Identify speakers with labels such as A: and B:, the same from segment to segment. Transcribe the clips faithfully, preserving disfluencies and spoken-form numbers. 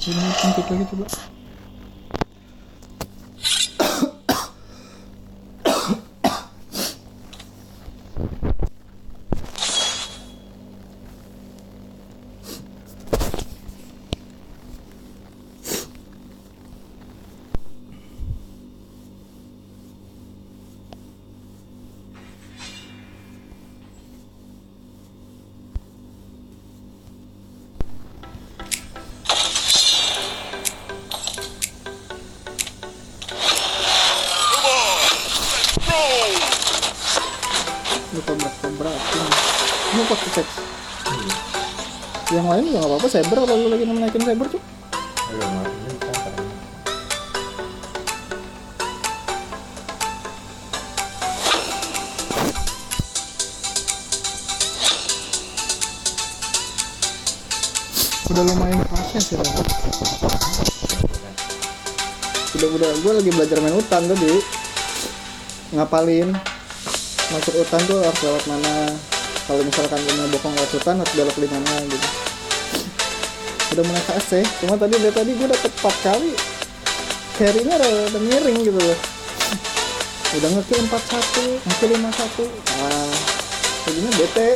A: Ini pencet lagi coba. Lu kobrak-kobrak ini pakai seks. Hmm. Yang lain juga nggak apa-apa. Saber kalau lu lagi naikin saber tuh.
B: Ayo, ini kan.
A: Udah lumayan proses ya. Udah udah gue lagi belajar main hutan tadi. Ngapalin masuk hutan tuh harus lewat mana, kalau misalkan ini bokong lewat hutan harus belok di mana gitu. Udah mulai K S cuma tadi dari tadi gue dapet empat kali carry-nya rada miring gitu loh. Udah ngekill empat satu, ngekill lima satu, nah jadinya bete.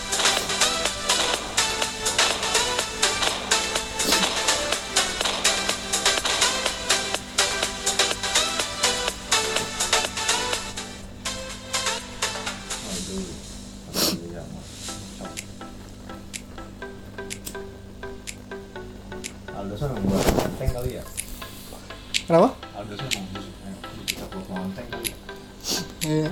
B: Aldosan mau buat konten kali ya?
A: Kenapa?
B: Aldosan mau buat kita buat konten kali ya?
A: Iya.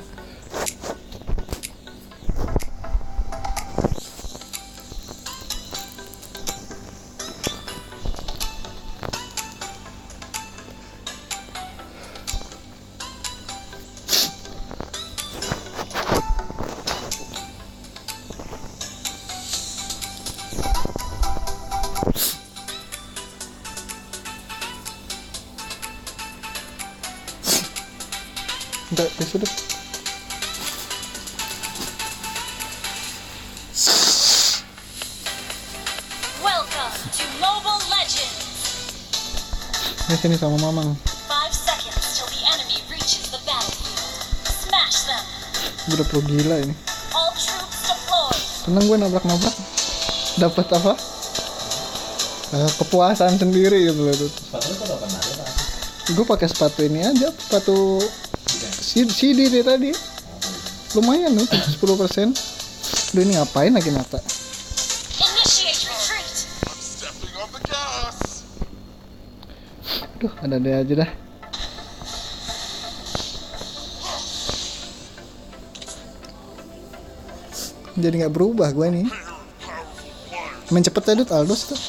A: Enggak, ya sudah.
C: Welcome to Mobile Legends.
A: Ini sini sama Mamang.
C: Five seconds till the enemy reaches the battlefield. Smash them.
A: Gue udah pro gila ini.
C: All troops deployed.
A: Seneng gue nabrak-nabrak. Dapat apa? Uh, kepuasan sendiri gitu loh tuh.
B: Sepatunya kok dapat nada tak?
A: Gue pakai sepatu ini aja, sepatu C D deh tadi. Lumayan tuh, sepuluh persen. Udah ini ngapain lagi mata?
C: Initiate retreat.
A: Duh, ada deh aja dah. Jadi nggak berubah gue nih. Main cepet ya Dut, Aldos tuh.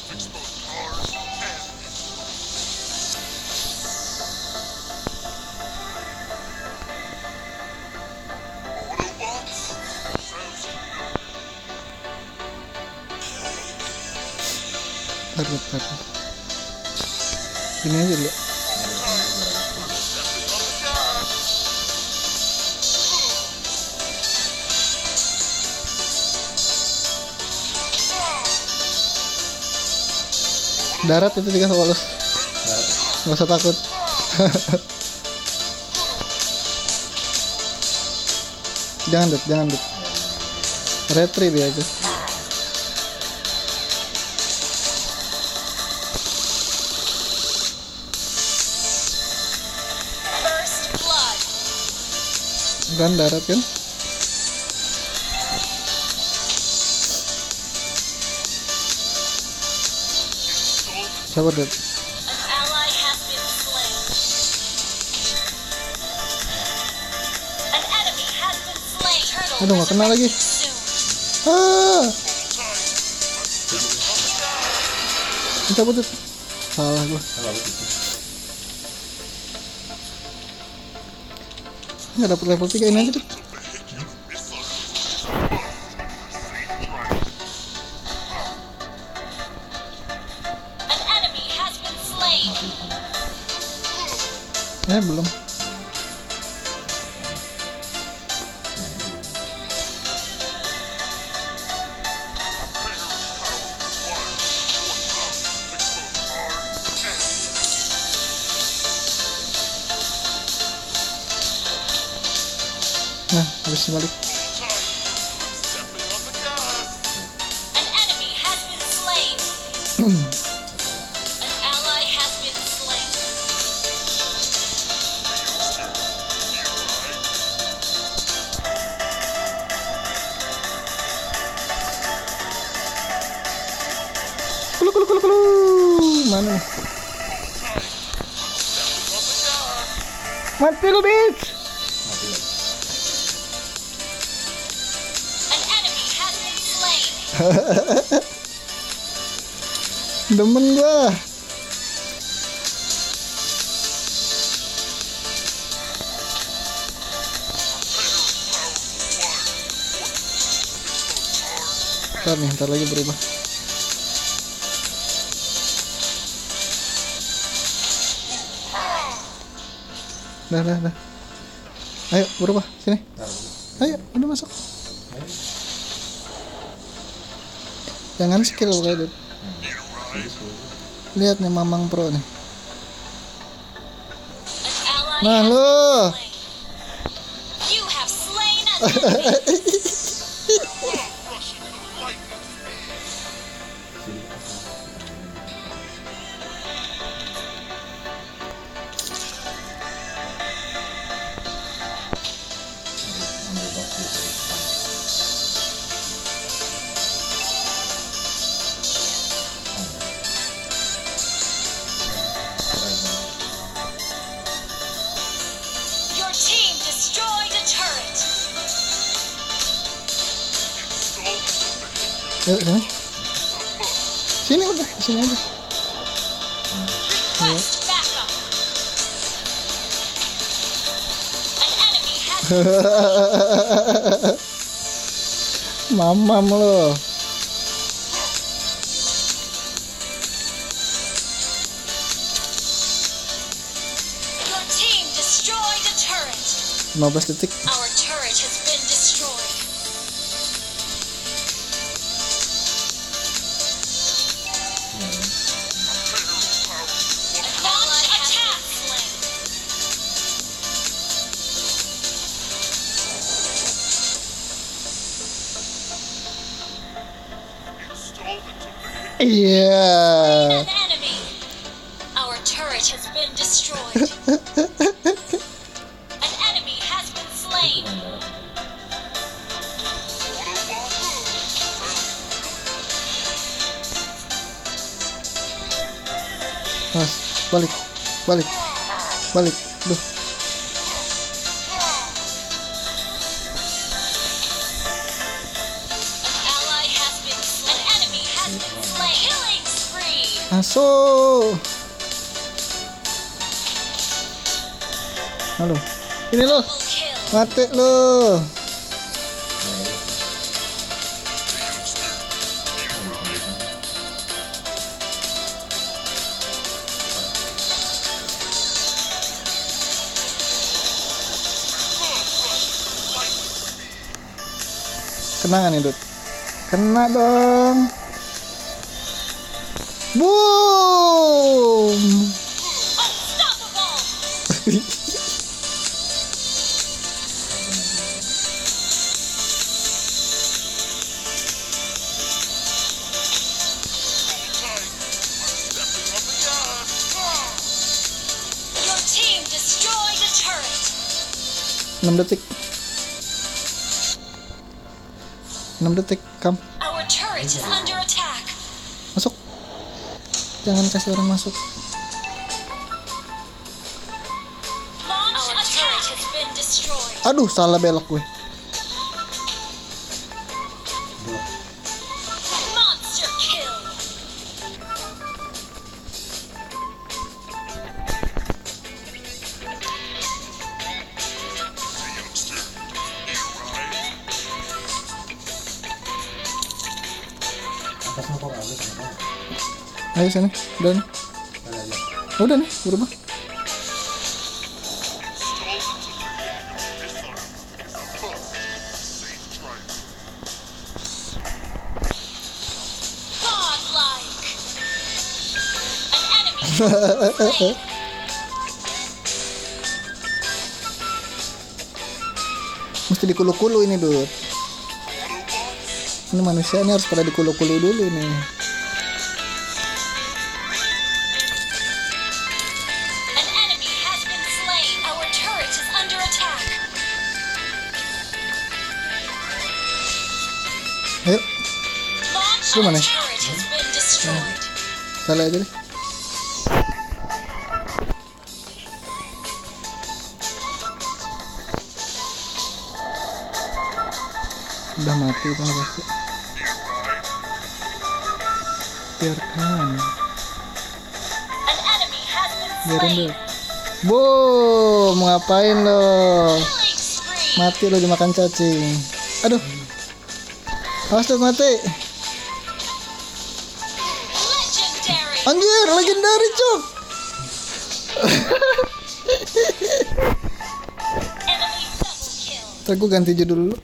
A: Taruh, taruh. Ini aja dulu. Darat itu juga lolos. Nggak usah takut. Jangan Dut, jangan Dut. Retri dia aja. Kan darat kan? Sabar Dut. Aduh, gak kena lagi. Ah. Cabut Dut. Salah gua. Nggak dapet level tiga, ini aja Dut. Eh belum. Nah, habis balik.
C: An enemy has been slain. An ally has been slain.
A: Kulu kulu kulu kulu. Mana nih? Mati lu, bitch.
B: Mati lagi.
C: An enemy has been slain.
A: Demen gua. Ntar nih, ntar lagi berubah. Dah, dah, dah. Ayo, berubah. Sini.
B: Ntar.
A: Ayo, udah masuk.
B: Ayo.
A: Jangan skill kayak gitu. Lihat nih Mamang Pro nih.
C: An ally
A: Nah,
C: has
A: lu.
C: been slain. You have slain an enemy.
B: Ambil box gitu.
C: Your team destroyed a turret.
A: Yuk, sini. Sini udah, sini aja.
C: Request backup. An enemy has
A: Mamam lo.
C: Your team destroyed a turret.
A: lima belas detik.
C: Our turret has been destroyed. An ally has been slain.
A: Iya.
C: An enemy. Our turret has been destroyed. An enemy has been slain.
A: Mas, balik. Balik. Balik. Duh.
C: An ally has been slain. An enemy has been slain. Killing spree.
A: Masuk. Halo. Ini lo.
C: Double kill.
A: Mati lo. Kena nggak nih, Dut? Kena dong. Boom.
C: Unstoppable. Your team destroyed a turret.
A: enam detik. enam detik, kam.
C: Our turret is under attack.
A: Masuk. Jangan kasih orang masuk.
C: Launch Our turret has been destroyed.
A: Aduh, salah belok gue.
C: Monster kill.
B: Atasnya kok habis kenapa?
A: Ayo sini. Udah nih.
B: Ada aja.
A: Udah nih, berubah.
C: Godlike. An enemy has been slain.
A: Mesti dikulu-kulu ini dulu. Ini manusia ini harus pada dikulu-kulu dulu nih.
C: An enemy has been slain. Our turret is under attack.
A: Ayo,
C: Launch
A: Lu mana?
C: turret has been destroyed.
A: salah aja deh. Udah mati kan pasti. Biarkan.
C: An enemy has been
A: Biarin
C: slain.
A: deh. Boom, ngapain lo?
C: Killing spree.
A: Mati lo dimakan cacing. Aduh. Awas tuh mati.
C: Legendary.
A: Anjir, legendary cok.
C: Enemy double kill.
A: Ntar gue ganti judul dulu.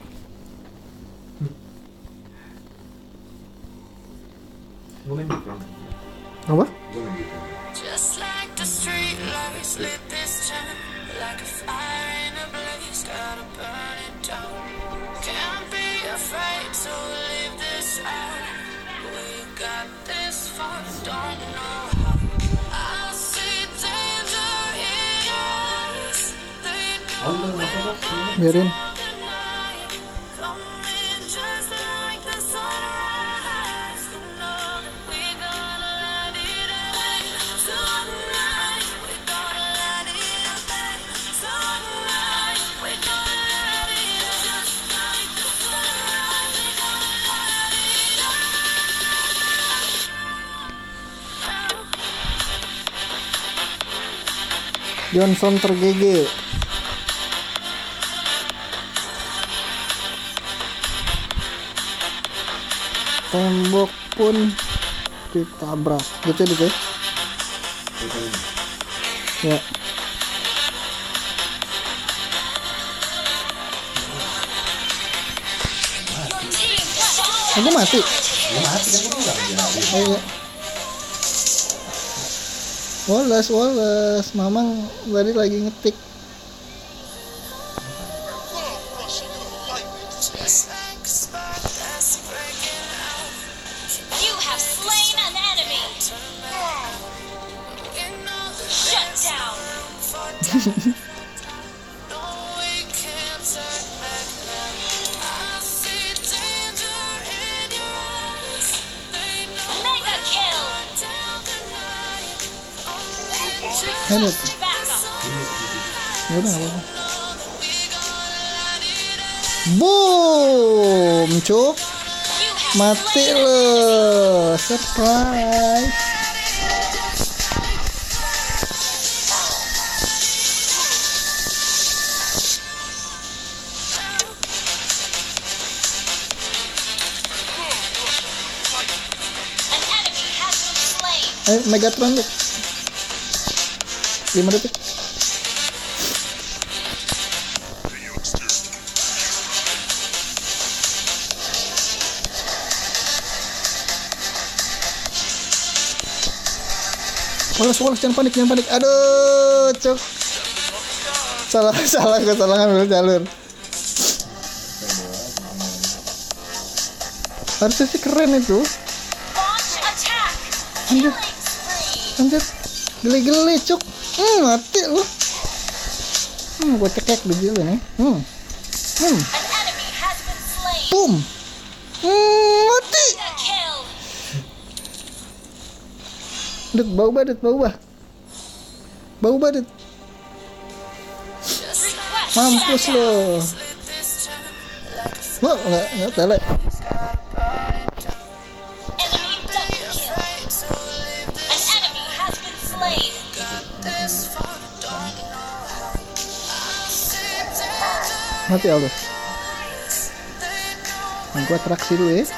B: Gue main gitu.
A: Apa?
B: Gue main gitu.
D: Just like the street lights lit this town, like a fire in a blaze, gotta burn it down. Can't be afraid to leave this out. We got this far, don't know how. I see danger in your eyes. They
B: Oh,
D: know
B: lu ngapa kok?
A: Biarin.
D: deny it. Coming just like the sunrise. Know that we gonna let it end tonight. We gonna let it end tonight. We gonna let it end just like the sunrise. We gonna let it end.
A: Johnson tergigit. Tembok pun ditabrak. Gitu gitu ya. Ya.
C: Your team got
A: Aku mati.
B: Lu mati kan gue nggak jadi.
A: Ayo. Wallace, Wallace, Mamang tadi lagi ngetik.
D: Just like a spark that's breaking out.
C: You have slain an enemy.
D: We know that
C: Shut down.
D: for time. No, we can't turn back now. I see danger in your eyes. They know
C: Mega kill.
D: down the night.
A: Edit.
C: Back up.
A: Ya udah nggak apa-apa. Boom, cuk.
C: You have
A: Mati
C: slain
A: lo. Surprise.
C: an enemy has been slain.
A: Ayo Megatron deh. lima detik. Wallace, Wallace, jangan panik, jangan panik. Aduh, cuk. Salah, salah, gue salah ngambil jalur. Harusnya sih keren itu.
C: Launch attack.
A: Anjir,
C: Killing spree.
A: anjir. Geli-geli, cuk. Hmm, mati lu. Hmm, gue cekek biji lu nih. Hmm. Hmm,
C: An enemy has been slain.
A: boom. Hmm, mati.
C: Mega kill.
A: Dut, bau badut, bau bah. Bau badut.
C: Request
A: Mampus
C: shutdown.
A: lo. Wah, enggak, enggak tele.
C: Enemy double kill. An enemy has been slain.
A: Mati Allah. Yang gua atraksi dulu ya.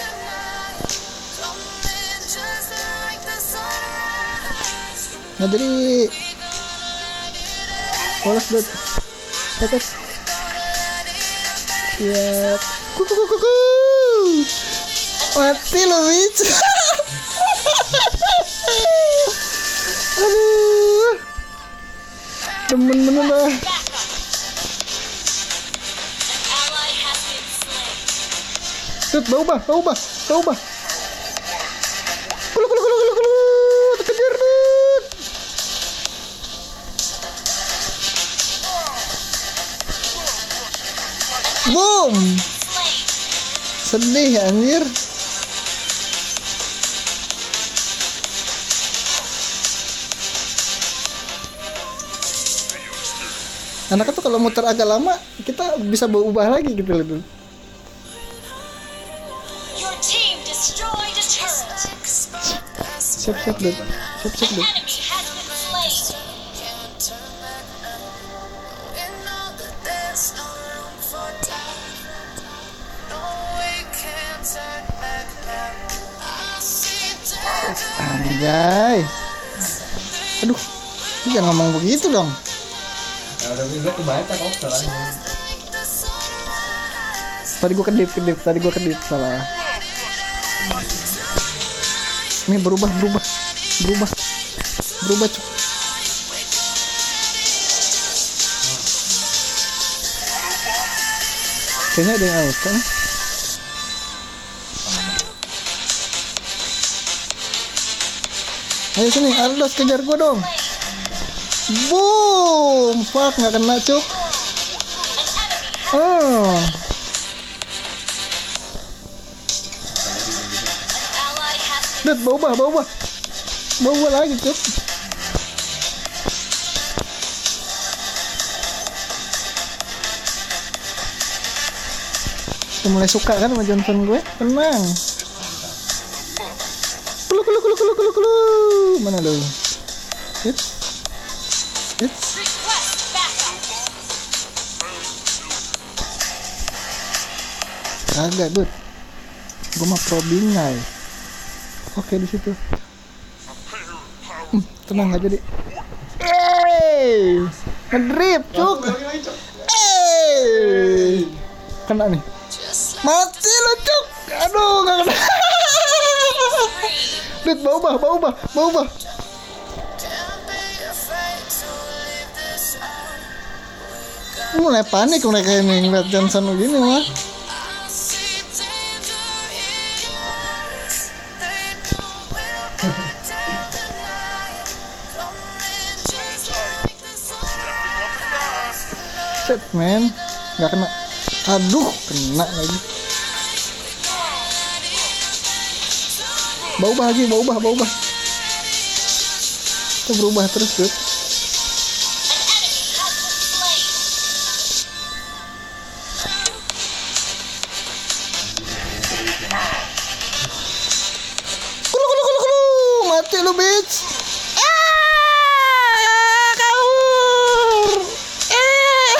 A: Nggak jadi. Wallace dud. Atas. Siap. Kuku kuku kuku. Mati lo, bitch. Aduh. Demen bener lah.
C: Back up. An
A: Dut, bau bah, bau bah, bau bah. Kulu, kulu, kulu, kulu, kulu. Kejar, Dut. Boom. Sedih anjir. Anaknya tuh kalau muter agak lama, kita bisa berubah lagi gitu loh.
C: Your team destroyed a turret.
A: Siap siap deh, siap siap
C: An
A: deh.
C: enemy has been slain.
D: Can't turn back now. We know that there's no room for doubt. No, we can't turn back now. I see danger.
A: Anjay. Aduh, lu jangan ngomong begitu dong.
B: Kalau udah gue kebaca kok salahnya.
A: Tadi gua kedip kedip, tadi gua kedip salah. Ini berubah berubah berubah berubah cuk. Kayaknya ada yang out kan? Ayo sini, Ardos kejar gua dong. Boom, fuck nggak kena cuk. Oh,
C: Ally has been
A: Dut, bau bah, bau bah, bau bah lagi cuk. Udah mulai suka kan sama Johnson gue, tenang. Kulu kulu kulu kulu kulu kulu, mana lu? Hits, hits.
C: request backup.
A: Kagak, Dut. Gue mah pro bingai. Oke di situ. Hmm, tenang aja, Dik. Hey, ngedrip, cuk. Hey, kena nih. Mati lu, cuk. Aduh, nggak kena. Dut, bau bah, bau bah, bau bah.
D: Can't be afraid to leave this out.
A: Mulai panik mereka ini ngeliat Johnson begini mah.
D: I see danger in your eyes. They know we'll protect the night. Coming just like the sunrise.
A: Shit, man. Nggak kena. Aduh, kena lagi. Bau bah lagi, bau bah, bau bah. Kita berubah terus, Dut.
C: An enemy has been slain.
A: Kulu kulu kulu kulu, mati lu bitch. Ah, kabur. Eh.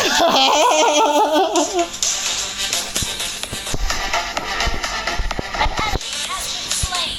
C: An enemy has been slain.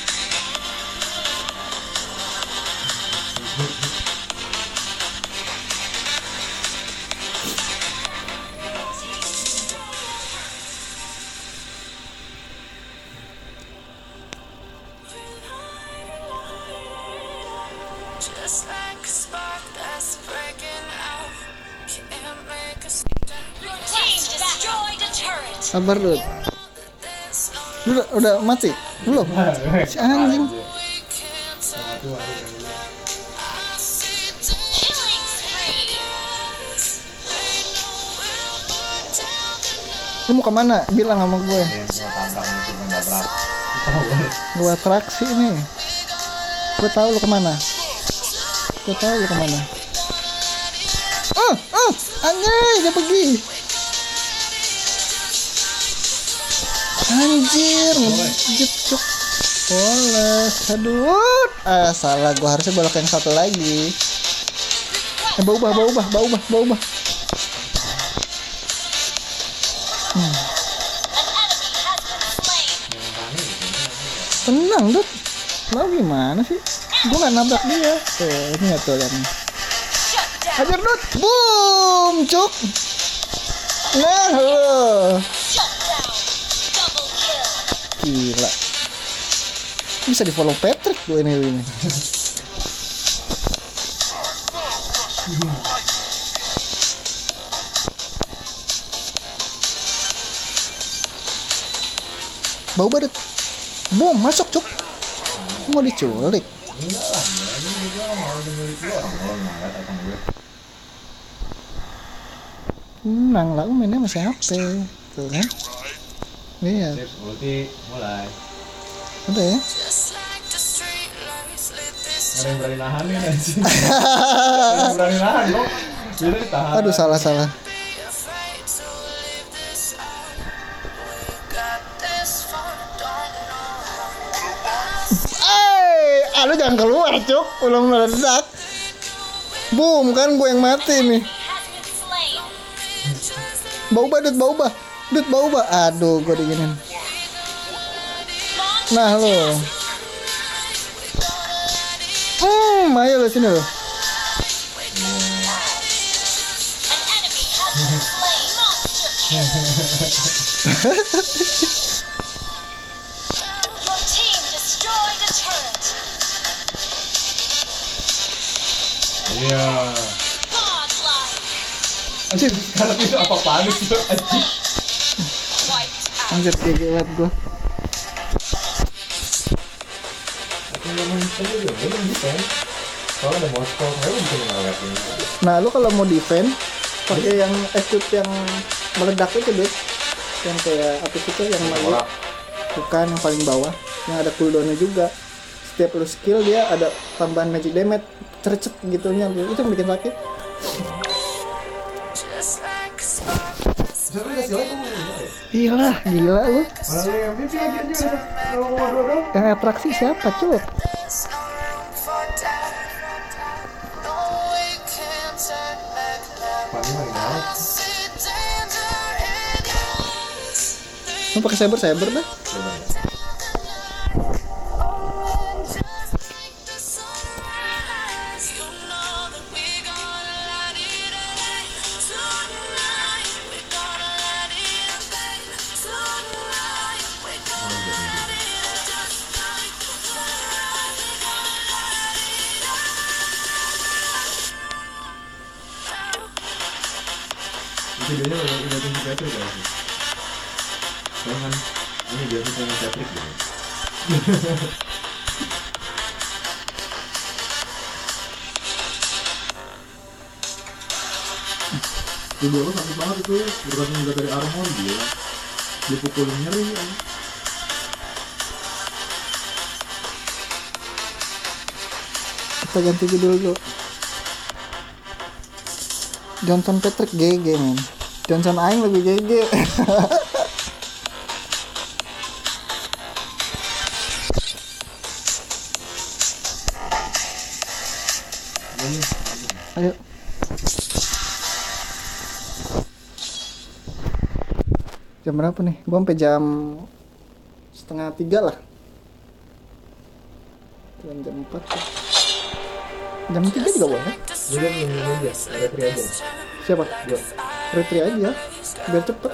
D: Just like a spark that's breaking out. Can't make a stop.
C: Your team destroyed a turret.
A: Sabar, Dut. Lu udah, udah mati? Belum? Si anjing.
D: We can't turn.
B: Itu ada yang
D: I see danger.
C: Killing spree.
D: They know we'll burn down the night.
A: Lu mau kemana? Bilang sama gue.
B: yang semua tambang itu mendabrak.
A: Gue atraksi nih. Gue tahu lu kemana. Gue tahu lu kemana. Ah, ah, anjay, dia pergi. Anjir, ngejep cuk. Boleh, aduh. Ah, salah. Gue harusnya bolak yang satu lagi. Eh, bau bah, bau bah, bau bah, bau bah.
C: An enemy has been slain.
A: Tenang, Dut. Lo gimana sih? Gue gak nabrak dia. Tuh, ini ya tuh kan.
C: Shut down.
A: Hajar, Dut. Boom, cuk. Nah, lo.
C: Shut down. Double kill.
A: Gila. Bisa di follow Patrick gue ini ini. Bau badut. Boom, masuk cuk. Mau diculik.
B: Enggak lah, ini juga mau nyulik gue orang orang ngeliat abang gue.
A: Tenang lah, mainnya masih H P. Tuh kan. Iya,
B: Sip, ulti mulai.
A: udah ya.
D: Just like the street lights lit this
B: Ada yang berani nahan nih anjing. Ada yang berani nahan kok. Bisa ditahan.
A: Aduh, salah salah.
D: be afraid to leave this out. We got this far, don't know.
A: Eh, aduh jangan keluar cuk, belum meledak. Boom, kan gue yang mati nih.
C: Has been slain.
A: Bau badut, bau bah. Dut bau bah. Aduh, gue diginin. Nah lo. Hmm, ayo lo sini lo.
C: An enemy has been slain. Monster kill. Your team destroyed a turret.
B: Iya.
C: Godlike.
B: Anjir, sekarang itu apa panik sih anjing.
C: Wiped out.
A: Anjir, gigi liat gue.
B: Aku nggak mau defend juga, gue mau defend. Soalnya ada Moskow, saya bisa ngelewatin.
A: Nah, lu kalau mau defend pakai yang equip yang meledak itu, Dut. Yang kayak apa sih tuh yang meledak? Bukan yang paling bawah, yang ada cooldown-nya juga. Setiap lu skill dia ada tambahan magic damage, cercet gitunya, itu yang bikin sakit.
D: Just like a spark.
B: Siapa nggak sih kamu?
A: Gila, gila lu.
B: Mana lu yang M V P lagi anjir? nol koma dua dong.
A: Yang atraksi siapa, Cuk?
D: There's no room for doubt. No, we can't turn back now.
B: Paling mah gimana?
D: See danger in your eyes.
A: Lu pakai saber saber dah.
B: Coba ya.
D: Just like the sunrise, you know that we gonna light it up. Tonight, we gonna light it up. Tonight, we gonna light it up. Just like the sunrise, we gonna light it up.
B: Itu videonya udah udah tinggi Patrick ya sih. Soalnya kan ini biasa sama Patrick gitu. Video lo sakit banget itu, bukan udah dari armor dia. Dipukulin nyeri ya.
A: Kita ganti judul dulu. Johnson Patrick G G men. Johnson Aing lebih G G. Ayo. Jam berapa nih? Gua sampai jam setengah tiga lah. Jam jam empat. Jam tiga juga boleh.
B: Dia kan yang ini aja, retri aja.
A: Siapa?
B: Gua.
A: Retri aja. Biar cepet.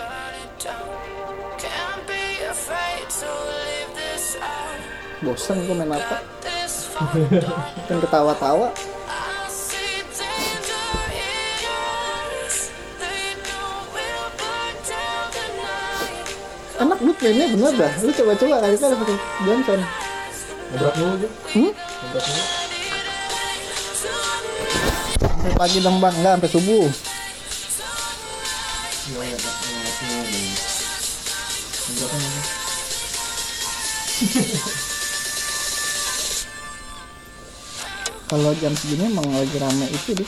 D: Can't be afraid to leave this out.
A: Bosan gua main apa?
D: This
A: Kan ketawa-tawa.
D: I see danger in your eyes. They know we'll burn down the night.
A: Enak banget mainnya, bener dah. Lu coba-coba kali kali pakai Johnson.
B: Ngebrak mulu tuh.
A: Hmm?
B: Ngebrak mulu.
A: Sampai pagi dong bang, enggak sampai subuh.
B: Nggak ya, nggak nggak deh. Ngebraknya mana?
A: Kalau jam segini emang lagi rame itu deh.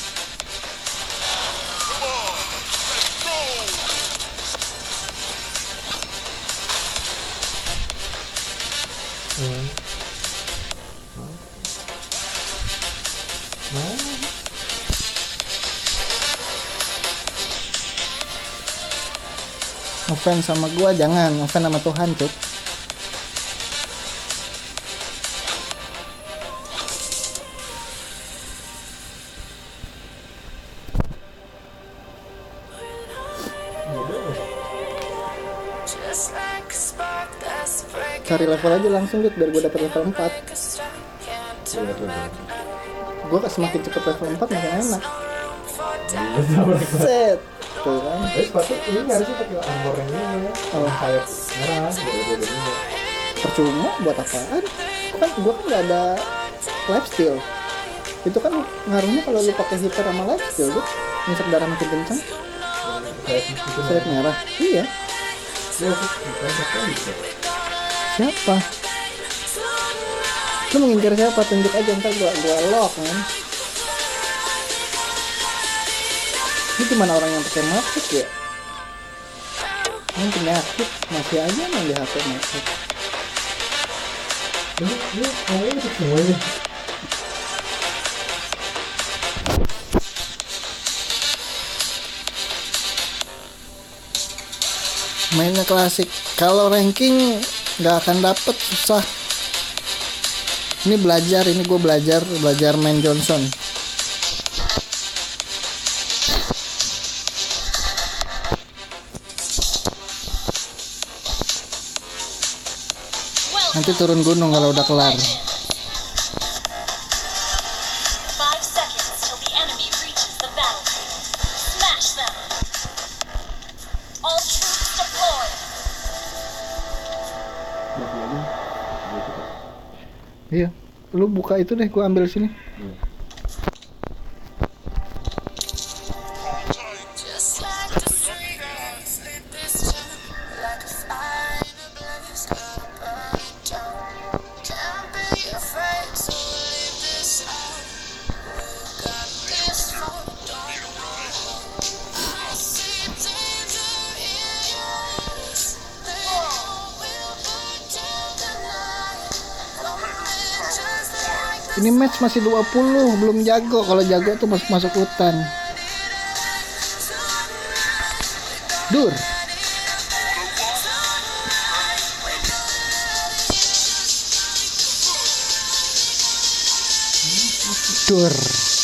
A: Ngefans sama gua jangan, ngefans sama Tuhan cuk.
D: Just like a spark that's breaking
A: Cari level aja langsung Dut, biar gua dapet level empat.
D: like a star. Can't
B: Coba
D: turn
B: tuh.
D: back.
A: Gua semakin cepet level empat makin enak.
D: No room for doubt.
A: Set. tuh kan.
B: Tapi sepatu ini nggak harusnya pakai armor yang ini ya.
A: Oh.
B: Sayap merah, bodoh-bodohnya.
A: Percuma buat apaan? Kan gua kan nggak ada lifesteal. Itu kan ngaruhnya kalau lu pakai hiper sama lifesteal tuh nyesek darah makin kencang.
B: Sayap itu
A: Sayap merah. Iya.
B: Ya, bukan sekali.
A: Siapa? Lu mengincar siapa? Tunjuk aja ntar gua gua lock kan. Ini gimana orang yang pakai mask ya? Ini penyakit masih aja main di H P mask.
B: Ini ini kayaknya itu semua ini.
A: Mainnya klasik. Kalau ranking nggak akan dapet, susah. Ini belajar, ini gue belajar belajar main Johnson. Nanti turun gunung kalau udah kelar.
C: Five seconds till the enemy reaches the battlefield. Smash them. All troops deployed.
A: Iya, lu buka itu deh, gue ambil sini.
D: Just like the street lights lit this town, like a fire in a blaze, gotta burn it down. Can't be afraid to leave this out. We've got this far, don't know. I see danger in your eyes. They know we'll burn down the night. Coming just like the
A: Ini match masih dua puluh, belum jago. Kalau jago tuh masuk masuk hutan. Dur. Dur.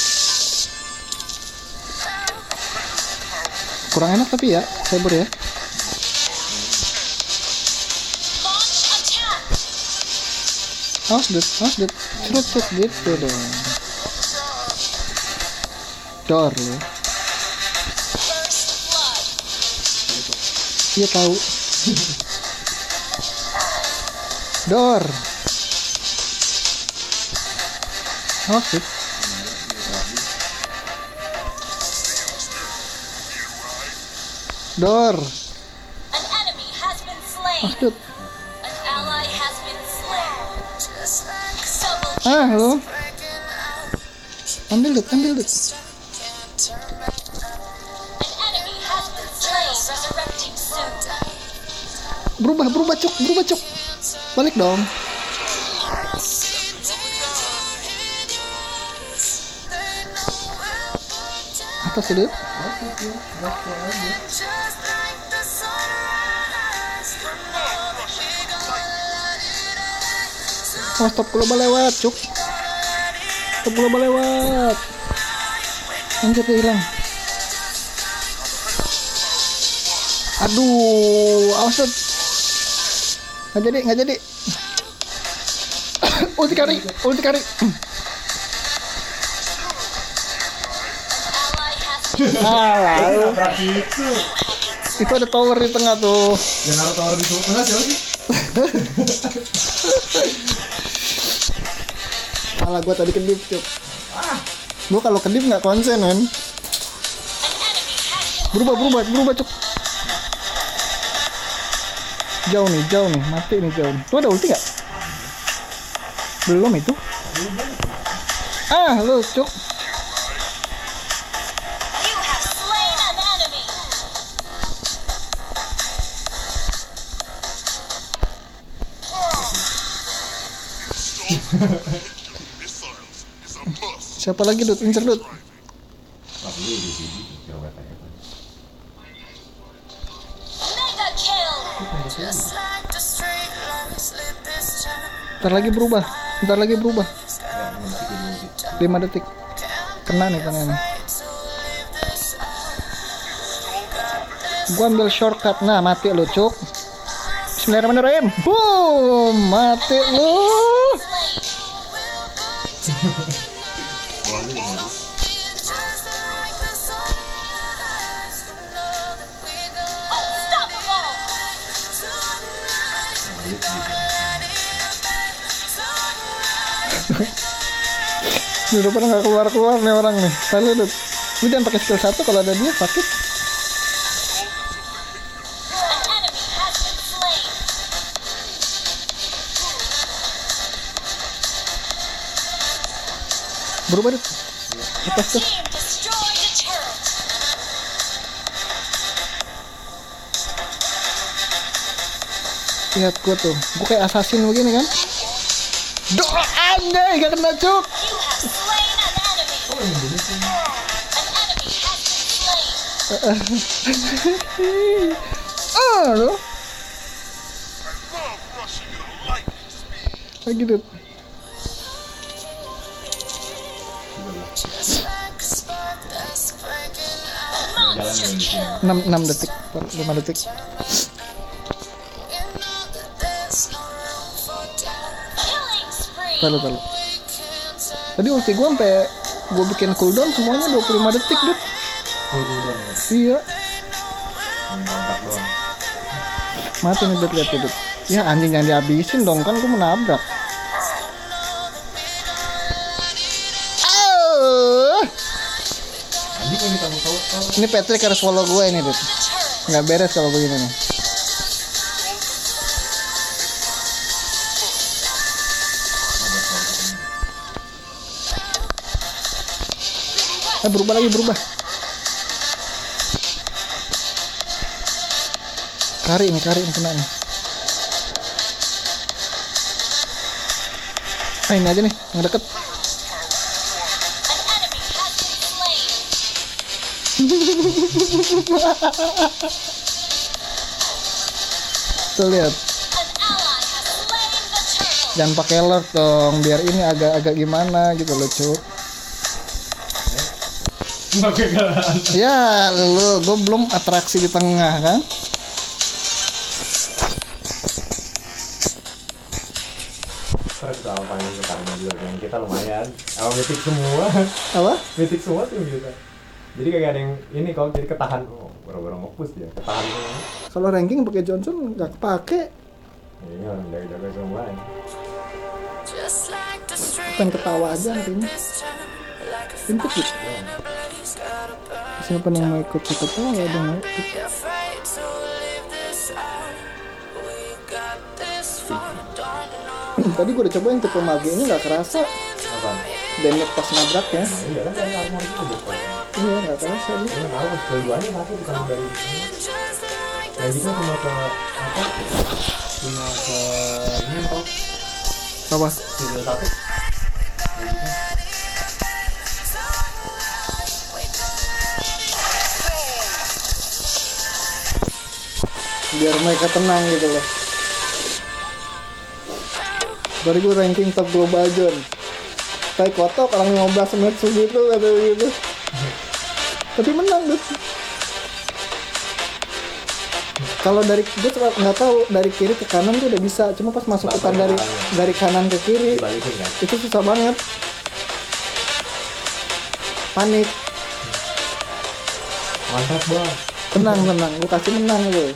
A: Kurang enak tapi ya, sabar ya.
C: Launch attack.
A: Awas dud, awas dud. Cerut cerut gitu dong. Dor lu.
C: First blood.
A: Iya tahu. Dor. Awas dud. Dor.
C: An enemy has been slain.
A: Awas dud.
C: An ally has been slain.
D: just like
C: Double kill.
A: Ah lu.
D: breaking out.
A: Ambil dud, ambil dud.
D: Can't turn back now.
C: An enemy has been slain. Resurrecting soon.
A: Berubah, berubah cuk, berubah cuk. Balik dong. Atas dud.
D: Just like the sunrise.
A: Oh, stop global lewat, cuk. Stop global lewat. Anjir dia hilang. Aduh, awas dud. Nggak jadi, nggak jadi. ulti kari, ulti kari. Ah, lalu.
B: itu.
A: Itu ada tower di tengah tuh.
B: Yang naruh tower di tengah siapa sih?
A: Malah gua tadi kedip, cuk. Gua kalau kedip nggak konsen, men. Berubah, berubah, berubah, cuk. Jauh nih, jauh nih, mati nih jauh nih. Tuh ada ulti nggak? Belum itu. Ah, lu, cuk.
C: You have slain an enemy.
A: Siapa lagi, Dut? Incer, Dut.
C: Mega kill.
D: Just like the street lights lit this town.
A: Ntar lagi berubah. Ntar lagi berubah. lima detik. Kena nih, kena nih. Gua ambil shortcut. Nah, mati lu, cuk. Bismillahirrahmanirrahim. Boom, mati lu. Ini udah pada nggak keluar keluar nih orang nih. Lalu udah, lu jangan pakai skill satu kalau ada dia sakit.
C: An enemy has been slain.
A: Berubah deh. Atas tuh.
C: Team destroyed a turret.
A: Lihat gua tuh, gua kayak assassin begini kan. Doa anjay, gak kena cuk.
C: You have slain an enemy.
B: Oh ini jadi sih.
C: An enemy has been slain.
A: Ah, lo. Lagi deh.
D: Just like a spark that's breaking out.
C: Monster kill.
A: enam enam detik, lima detik.
D: You know that there's no room for doubt.
C: Killing spree.
A: Tahu tahu.
D: We can't turn
A: Tadi ulti gua sampai gua bikin cooldown semuanya dua puluh lima detik, Dut.
B: Oh udah ya.
A: Iya.
B: Nabrak doang.
A: Mati nih Dut, lihat tuh, Dut. Ya anjing jangan dihabisin dong, kan gua menabrak. Ah.
B: Anjing yang kita mau tahu tahu.
A: Ini Patrick harus follow gue ini, Dut.
C: The turret.
A: Nggak beres kalau begini nih. Eh, berubah lagi, berubah. Kari ini, kari ini kena nih. Ah, ini aja nih, yang deket.
C: An enemy has been slain.
A: Tuh lihat.
C: An ally has slain the turtle.
A: Jangan pakai alert dong, biar ini agak-agak gimana gitu loh, Cuk.
B: Pakai galaan.
A: Ya, lu, gue belum atraksi di tengah kan?
B: Terus kita apa yang kita juga yang kita lumayan. Emang mitik semua.
A: Apa?
B: Mitik semua tim kita. Jadi kagak ada yang ini kalau jadi ketahan. Oh, baru-baru ngepus dia. Ketahan semua.
A: Kalau ranking pakai Johnson nggak kepake.
B: Ini orang jaga-jaga semua.
D: just like the street.
A: Pengen ketawa aja hari ini.
D: This time, like a
A: Input gitu.
D: fire in a blaze, gotta burn.
A: Siapa yang mau ikut kita tahu ya dong.
D: Be afraid to live this out. We got this far, don't know.
A: Tadi gue udah coba yang tipe mage-nya nggak kerasa.
B: Apa?
A: Damage pas nabrak ya.
B: Iya kan dari armor itu udah.
A: Iya nggak kerasa nih.
B: Ini harus keduanya satu bukan dari sini.
D: Just like
B: Nah, gitu cuma ke apa? Cuma ke ini kok.
A: Apa?
B: Tinggal satu.
A: Biar mereka tenang gitu loh. Tadi gue ranking top global John. Kayak kotok orang lima belas menit segitu kata gitu. Tapi menang deh. Kalau dari gue nggak tahu dari kiri ke kanan tuh udah bisa, cuma pas masuk hutan dari dari kanan ke kiri
B: Dibalikin kan.
A: itu susah banget. Panik.
B: Mantap, Bang.
A: Tenang tenang, gue kasih menang gue.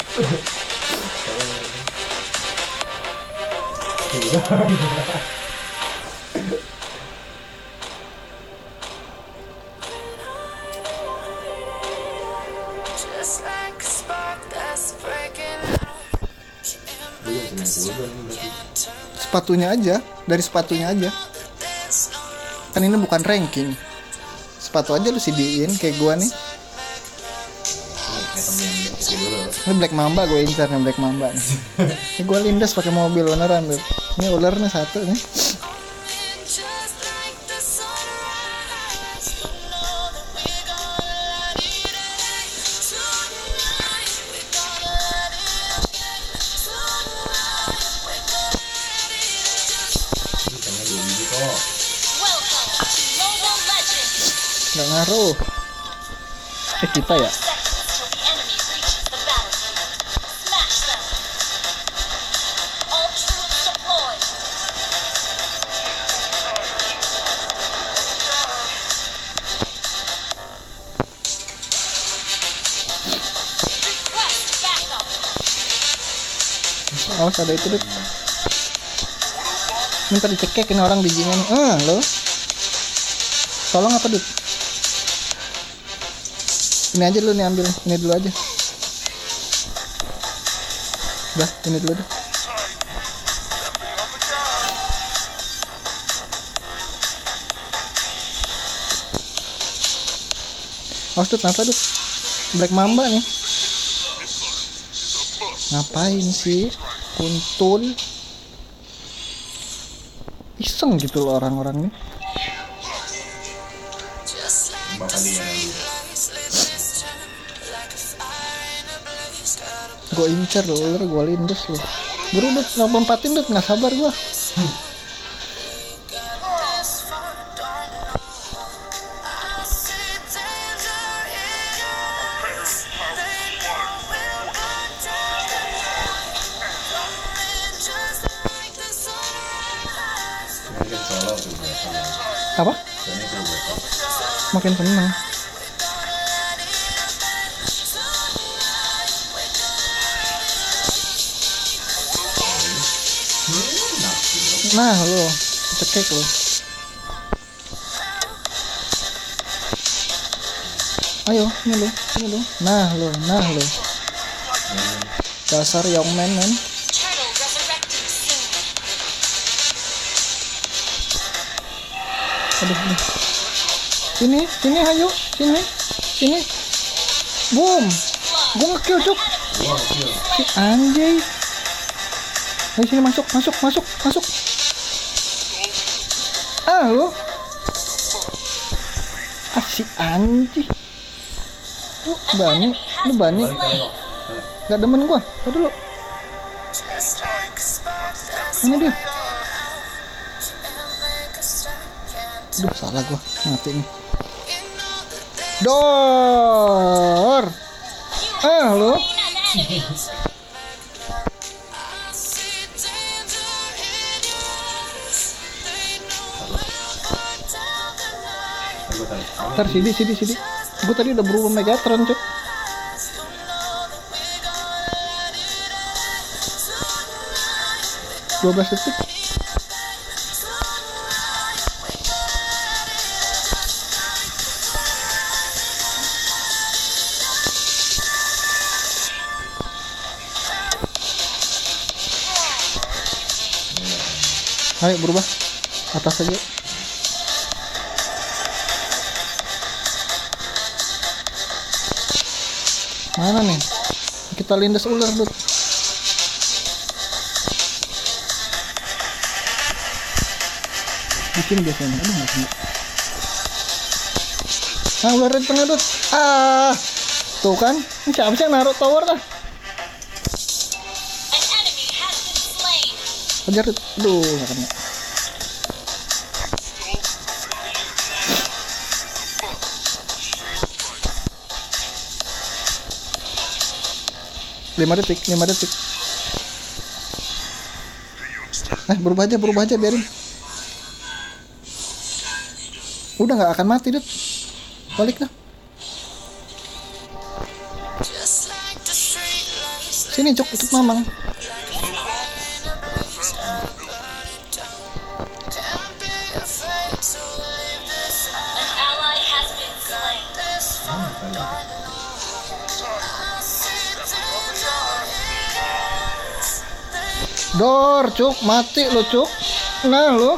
D: just like a spark that's breaking out.
B: Belum sembilan puluh kan berarti.
A: Sepatunya aja, dari sepatunya aja. Kan ini bukan ranking. Sepatu aja lu sidiin kayak gua nih.
B: Itemnya yang kecil dulu.
A: Ini Black Mamba gue incar nih, Black Mamba nih. Ini gue lindas pakai mobil beneran tuh. Ini ularnya satu nih.
D: Just like the sunrise, you know that we're gonna let it out. Tonight, we're gonna let it out. Tonight, we're gonna let it out.
B: Itemnya dua biji kok.
C: Welcome to Mobile Legends.
A: Nggak ngaruh. Eh kita ya.
C: Seconds till the enemy reaches the battlefield. Smash them. All troops deployed. Request backup.
A: Awas ada itu deh. Minta dicekek ini orang bijinya nih. Eh, lo. Tolong apa, Dut? Ini aja dulu nih ambil. Ini dulu aja. Udah, ini dulu deh. Oh, Dut, kenapa, Dut? Black Mamba nih. Ngapain sih? Kuntul. Iseng gitu loh orang-orang nih.
B: Lima kali ya nanti.
A: Gue incer loh, ular gue lindes loh. Buru Dut, lompatin Dut, nggak sabar gue.
B: Makin solo tuh biasanya.
A: Apa?
B: Soalnya seru banget.
A: Makin seneng. Nah lo, cekek lo. Ayo, ini lo, ini lo. Nah lo, nah lo. Dasar young man man.
C: Turtle resurrecting soon.
A: Aduh, aduh. Sini, sini ayo, sini, sini. Boom. Gue nge-kill cuk.
B: Wah, kecil.
A: Si anjay. Ayo sini masuk, masuk, masuk, masuk. Ah lo. Ah si anjay. Lu bani, lu bani.
B: Balik kali kok.
A: Gak demen gua. Tadi dulu. Ini dia. Duh, salah gua. Mati nih. Dor. Ah lo.
B: Gue tarik.
A: Ntar sini, sini, sini. Gua tadi udah berubah Megatron cuk. dua belas detik. Ayo berubah. Atas aja. Mana nih? Kita lindas ular, Dut. Di sini biasanya. Aduh, nggak kena. Ah, ular di tengah, Dut. Ah, tuh kan? Ini siapa sih yang naruh tower lah?
C: An enemy has been slain.
A: Kejar, Dut. Aduh, nggak kena. Lima detik, lima detik. Eh, berubah aja, berubah aja, biarin. Udah nggak akan mati, Dut. Balik dah. Sini cuk, ikut mamang.
C: An ally has been slain.
A: Dor, cuk, mati lo cuk. Nah lo.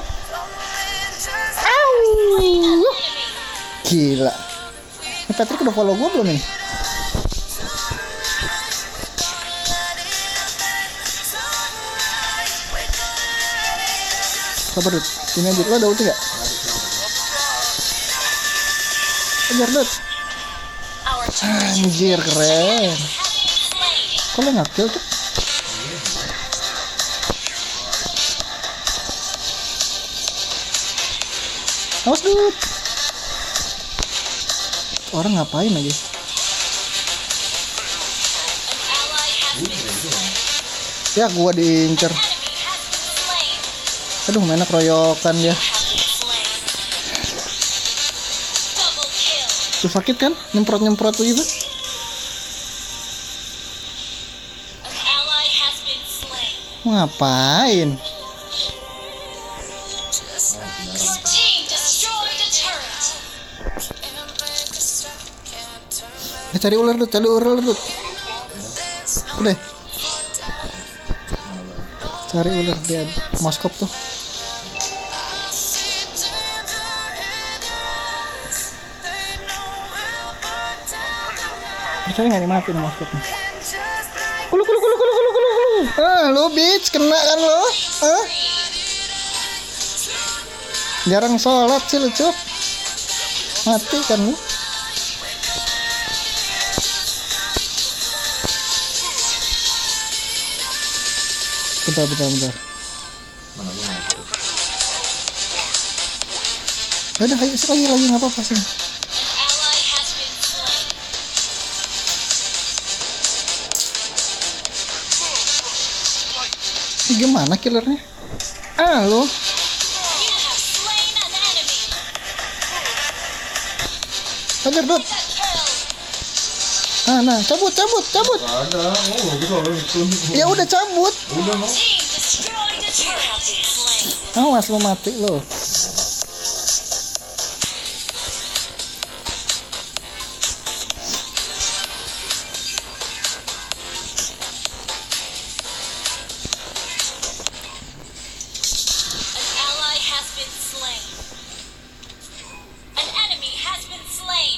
A: Au. Gila. Ini Patrick udah follow gue belum ini? Sabar Dut, sini aja. Lo ada ulti gak? Ajar Dut.
C: Our
A: Anjir, keren.
C: has been slain.
A: Kok lo gak kill cuk? Awas Dut. Orang ngapain aja?
C: An ally has been slain.
A: Ya gua diincer.
C: Enemy has been slain.
A: Aduh, mainnya keroyokan dia.
C: Have been slain. Double kill.
A: Tuh sakit kan? Nyemprot-nyemprot tuh gitu.
C: An ally has been slain.
A: Mau ngapain?
C: Your team destroyed a turret.
A: Eh, cari ular Dut, cari ular Dut. Udah. Cari ular dia moskop tuh. Percaya nggak nih matiin moskopnya? Kulu kulu kulu kulu kulu kulu kulu. Ah, lo bitch kena kan lo? Ah? Jarang sholat sih lu Cuk. Mati kan lu? Bentar, bentar, bentar.
B: Mana gua mati.
A: Udah, ayo sekali lagi nggak apa-apa sih.
C: An ally has been slain.
A: Ini gimana killernya? Ah lo?
C: You have slain an enemy.
A: Hajar Dut.
C: The kill.
A: Ah, nah, cabut, cabut, cabut.
B: Gak ada. Oh, gue soalnya itu.
A: Ya udah cabut.
B: Udah mau.
C: Team destroyed a turret. You have been slain.
A: Awas lo mati lo.
C: An ally has been slain. An enemy has been slain.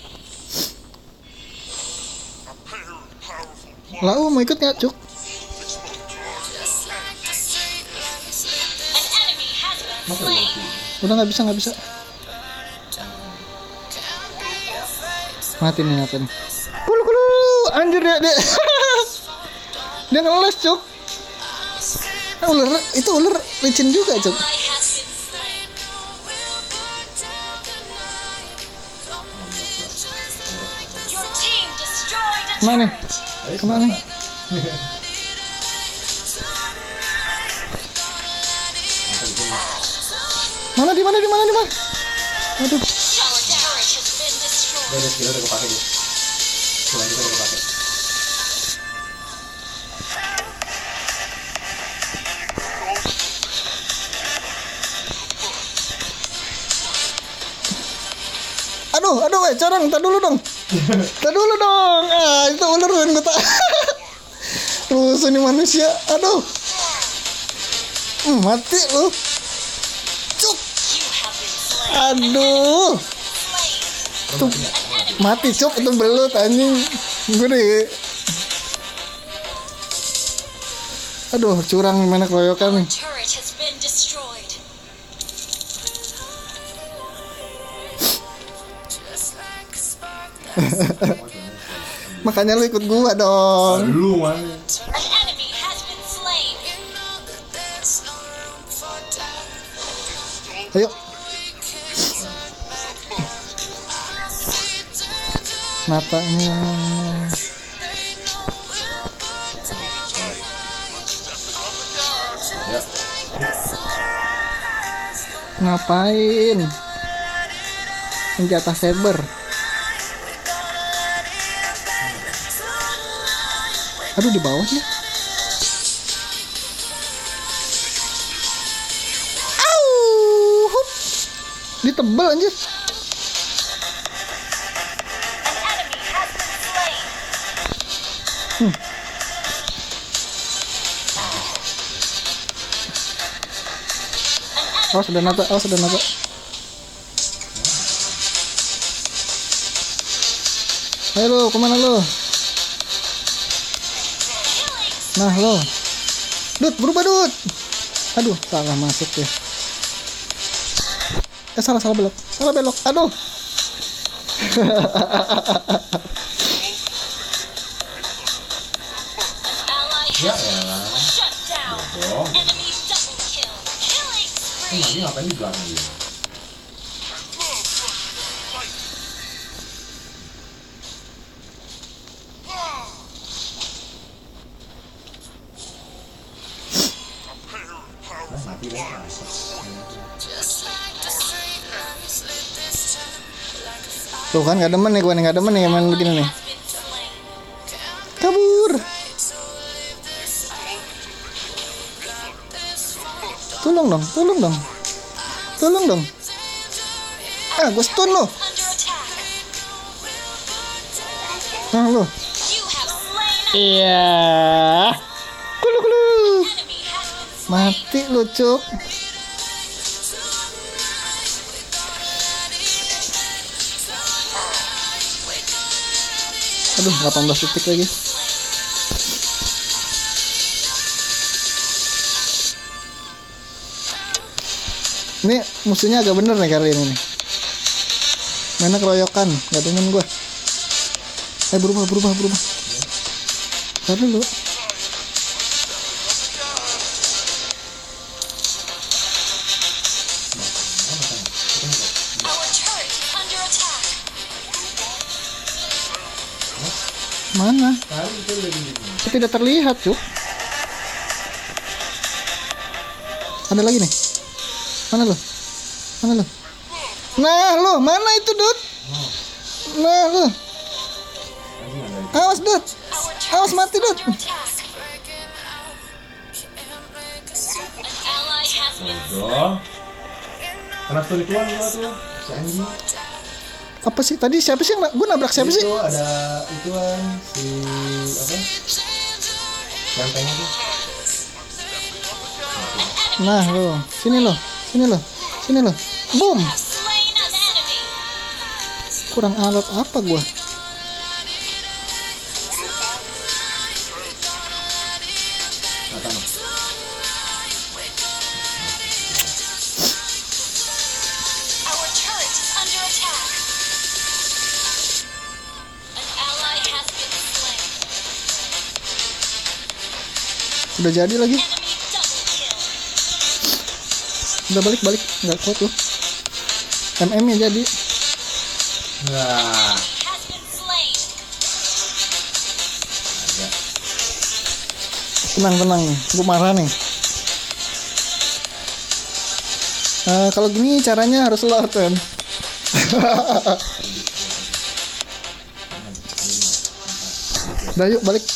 A: Lah, mau ikut nggak Cuk?
C: An enemy has been slain.
A: Udah nggak bisa, nggak bisa. Mati nih, mati nih. Kulu kulu, anjir dia dia. Dia ngeles Cuk. Ah, ular itu ular licin juga Cuk.
C: Ally has been slain. Your team destroyed a
A: Kemana?
C: turret.
A: Kemana? Mana di mana di mana di mana? Aduh.
C: Your turret has been destroyed.
B: Udah, udah, skill udah kepake dia. Selanjutnya udah kepake.
A: Aduh, aduh, eh, corong, tar dulu dong. Tar dulu dong. Ah, itu ular kan gue tak. Rusuh nih manusia. Aduh. Hmm, mati lu. Cuk.
C: You have been slain.
A: Aduh.
C: Slain.
A: Tuh, mati Cuk, itu belut anjing. Gue deh. Aduh, curang gimana keroyokan nih.
C: Turret has been destroyed.
A: Makanya lu ikut gua dong.
B: Lu mana?
C: An enemy has been slain.
A: Ayo. Matanya.
B: Ya.
A: Ngapain? Senjata saber. Aduh, di bawahnya. Au! Hup. Ditebel anjir.
C: An enemy has been slain.
A: Awas, udah nata, awas, udah nata. Ayo lo, kemana lo? Nah lo, Dut, berubah Dut. Aduh, salah masuk ya. Eh, salah, salah belok, salah belok. Aduh.
C: Ally
B: Ya
C: has been
B: elah.
C: shut down.
B: Bohong.
C: Enemy double kill. Killing
B: Ini
C: spree.
B: ngapain di belakang dia? Ah, mati deh.
A: Tuh kan gak demen nih gue nih, gak demen nih main begini nih.
C: Has been slain.
A: Kabur. Tolong dong, tolong dong. tolong dong. Ah, gue stun lo.
C: Under attack.
A: Nah lo.
C: You have slain an
A: Iya. Kulu kulu.
C: enemy has been slain.
A: Mati lo, Cuk. Aduh, delapan belas detik lagi. Ini musuhnya agak bener nih kali ini nih. Mainnya keroyokan, gak demen gue. Eh berubah, berubah, berubah. Ntar dulu.
C: Our turret is under attack.
A: Mana?
B: Tadi itu lagi ini.
A: Tidak terlihat, Cuk. Ada lagi nih. Mana lo? Mana lo? Nah lo, mana itu, Dut? Nah lo. Awas, Dut.
C: Our
A: Awas,
C: turret
A: mati,
C: is
A: Dut.
C: under attack. An ally has been
B: Dong. Kena stun ituan gua tuh. Si anjing.
A: Apa sih? Tadi siapa sih yang gue nabrak siapa sih?
B: Itu ada ituan si apa? Gantengnya tuh.
A: Nah lo, sini lo, sini lo, sini lo. Boom.
C: have slain an enemy.
A: Kurang alot apa gua?
B: Kata mah.
C: Our turret is under attack. An ally has been slain.
A: Udah jadi lagi.
C: Enemy double kill.
A: Udah balik balik, nggak kuat lo. M M nya jadi.
B: Nah,
C: Has been slain.
B: ada.
A: Tenang tenang nih, gue marah nih. Eh, kalau gini caranya harus lord kan. Udah yuk balik.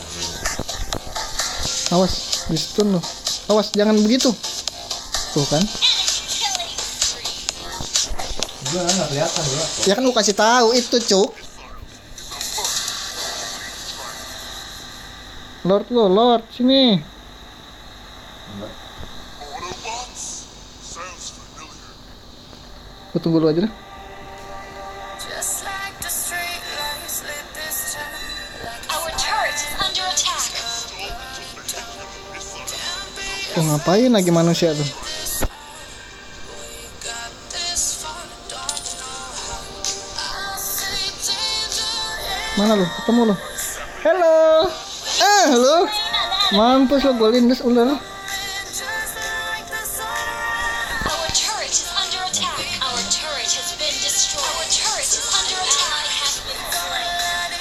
A: Awas, di stun lo. Awas, jangan begitu. Tuh kan?
C: Enemy killing spree.
B: Gua nggak kelihatan gua.
A: Ya kan lu kasih tahu itu, Cuk. Lord lo, Lord, sini.
B: Enggak.
A: Gue tunggu lu aja dah.
D: Just like the street lights lit this town like
C: Our turret is under attack.
A: Tuh ngapain lagi manusia tuh?
D: got this far, don't know how. I see danger.
A: Mana lu? Ketemu lu? Halo. Ah, lu. Mampus lu, gue lindes ular.
D: Just like the sun.
C: Our turret is under attack. Our turret has been destroyed. Our turret is under attack. Ally has been slain.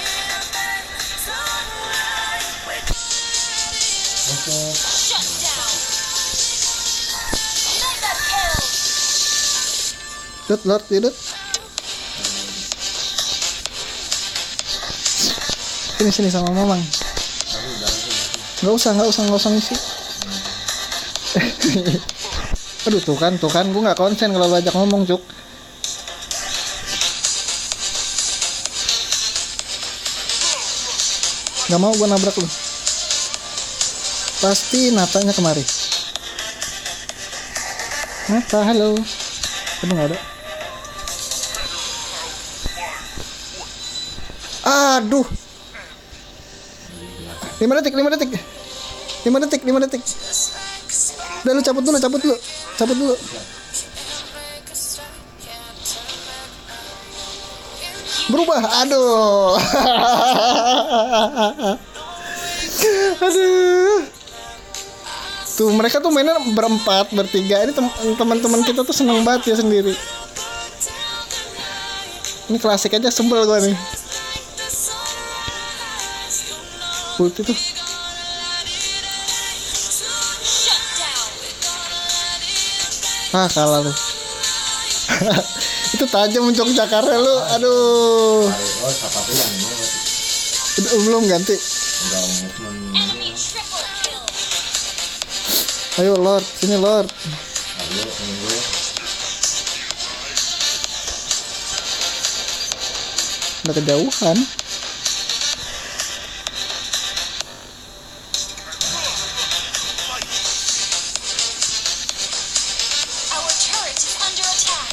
B: Masuk.
C: Shut down. Mega kill.
A: Dut, Lord, ya, Dut. Sini sini sama Mamang. Nggak usah, nggak usah, nggak usah ngisi. Aduh, tuh kan, tuh kan, gue nggak konsen kalau lu ajak ngomong, Cuk. Nggak mau gue nabrak lu. Pasti natanya kemari. Nata, halo. Aduh, nggak ada. Aduh. lima detik, lima detik. lima detik, lima detik. Udah lu cabut dulu, cabut dulu. Cabut dulu. Berubah. Aduh. Aduh. Tuh mereka tuh mainnya berempat, bertiga. Ini tem- teman-teman kita tuh seneng banget ya sendiri. Ini klasik aja, sebel gua nih. Ulti tuh.
C: Shut down.
A: Ah, kalah lu. Itu tajam mencok cakarnya lu. Aduh.
B: Oh, siapa tuh yang ini?
A: Udah, belum ganti.
B: Enggak movement.
C: Enemy triple kill.
A: Ayo Lord, sini Lord.
B: Ayo, tunggu.
A: Udah kejauhan.
C: Our turret is under attack.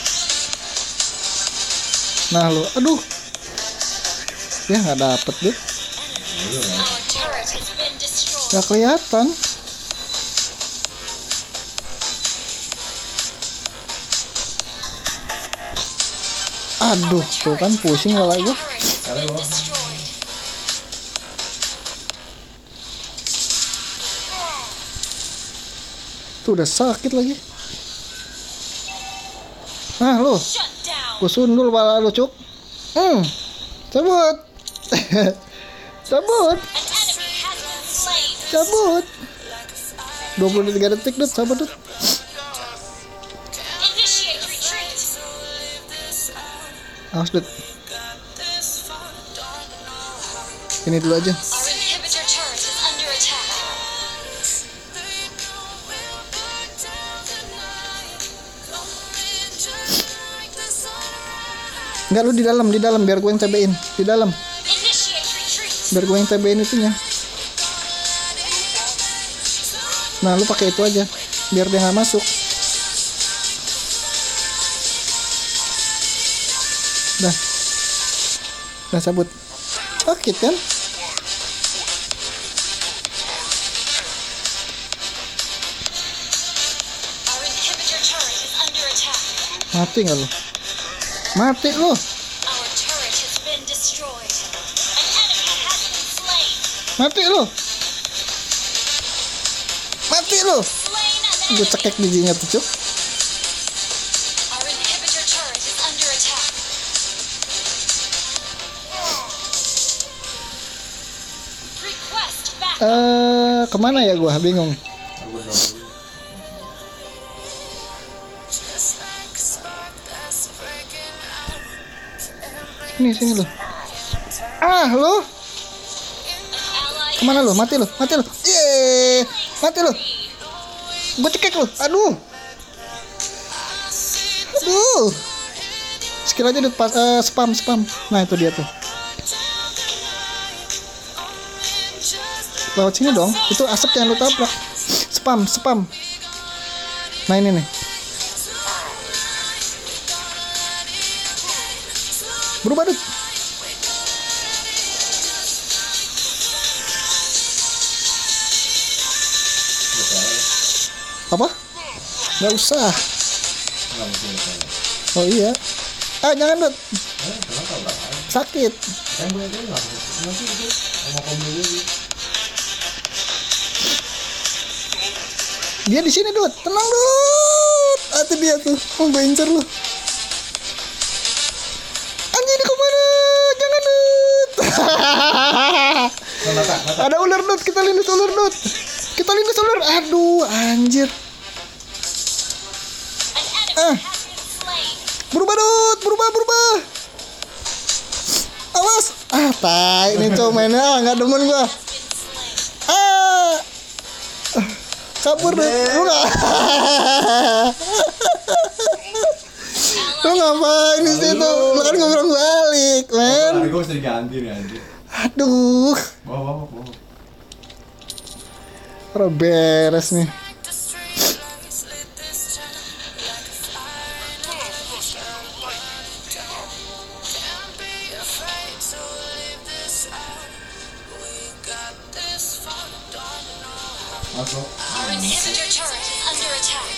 A: Nah lo, aduh. Ya nggak dapet deh.
C: Our turret has been destroyed.
A: Nggak kelihatan. Aduh, tuh kan pusing malah gue.
B: Karena lo
A: Tuh udah sakit lagi. Nah lo,
C: Shut down.
A: gue sundul pala lo cuk. Hmm, cabut. Cabut,
C: An enemy has been slain.
A: cabut. dua puluh tiga detik dut, sabar dut.
C: Initiate retreat.
A: Awas dut. Ini dulu aja.
C: Our inhibitor turret is under attack.
A: Enggak, lu di dalam, di dalam biar gue yang T B-in. Di dalam,
C: Initiate retreat.
A: biar gue yang T B-in itunya. Nah, lu pakai itu aja biar dia nggak masuk. Dah. Dah cabut. Sakit kan?
C: Our inhibitor turret is under attack.
A: Mati nggak lu? Mati lu.
C: Our turret has been destroyed. An enemy has been slain.
A: Mati lu. Mati lu.
C: Slain an
A: Gue
C: enemy.
A: cekek bijinya tuh, cuk.
C: Our inhibitor turret is under attack. Request backup.
A: Eh, kemana ya gua? Bingung.
B: aku drop dulu.
A: Sini, sini lu. Ah, lu.
C: An ally
A: Kemana lu? Mati lu. Mati lu. Yeay. Mati lu. Gue cekek lu. Aduh. Aduh. Skill aja deh, pas eh, spam spam. Nah, itu dia tuh. Lewat sini dong. Itu asap jangan lu tabrak. Spam, spam. Nah, ini nih. Berubah deh. Apa? Gak usah.
B: Nggak mungkin saya.
A: Oh iya. Ah, jangan dot.
B: Eh, kenapa berapa?
A: Sakit.
B: Kan gue itu nggak nanti itu mau kombo lagi.
A: Dia di sini dot. Tenang dot. Ah, itu dia tuh. Oh, gue incer lu. Anjing, kemana? Jangan dot.
B: Nah, mata, mata.
A: Ada ular dot. Kita lindus ular dot. Kita lindus ular. Aduh, anjir.
C: An enemy
A: Ah.
C: has been slain.
A: Berubah dot. Berubah, berubah. Awas. Ah, tai. Ini cowok mainnya. Ah, nggak demen gua.
C: Has been slain.
A: Ah. Kabur dot. Lu nggak. Lu ngapain di situ? Lu kan gue bilang balik, men.
B: Tapi gue mesti diganti nih anjir.
A: Aduh.
B: Bawa, bawa, bawa.
A: Udah beres nih.
B: Masuk.
C: Our inhibitor turret is under attack.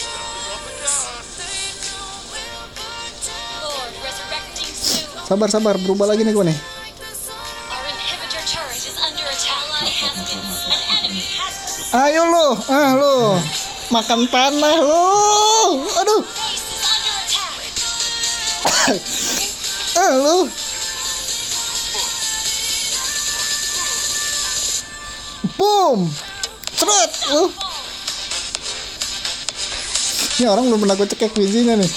C: Lord resurrecting soon.
A: Sabar, sabar. Berubah lagi nih gue nih.
C: Our inhibitor turret is under attack. Ally has been an enemy has been
A: Ayo lo. Ah, lo. Makan tanah lo. Aduh.
C: base is under attack.
A: Ah, lo. Boom. Seret. Lo. Ini orang belum pernah gue cekek bijinya nih.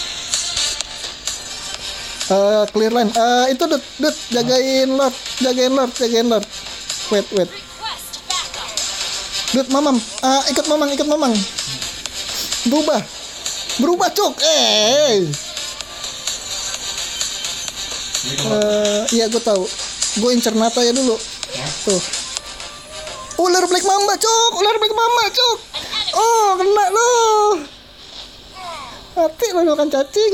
A: Eh, clear line. Eh, itu dut, dut, jagain lord, jagain lord, jagain lord. Wait, wait.
C: Request backup.
A: Dut, mamam. Ah, ikut mamang, ikut mamang. Berubah. Berubah, cuk. Eh. Eh, iya gue tahu. Gue incer Nata ya dulu. Tuh. Ular Black Mamba, cuk. Ular Black Mamba, cuk. Oh, kena lo. Mati lo makan cacing.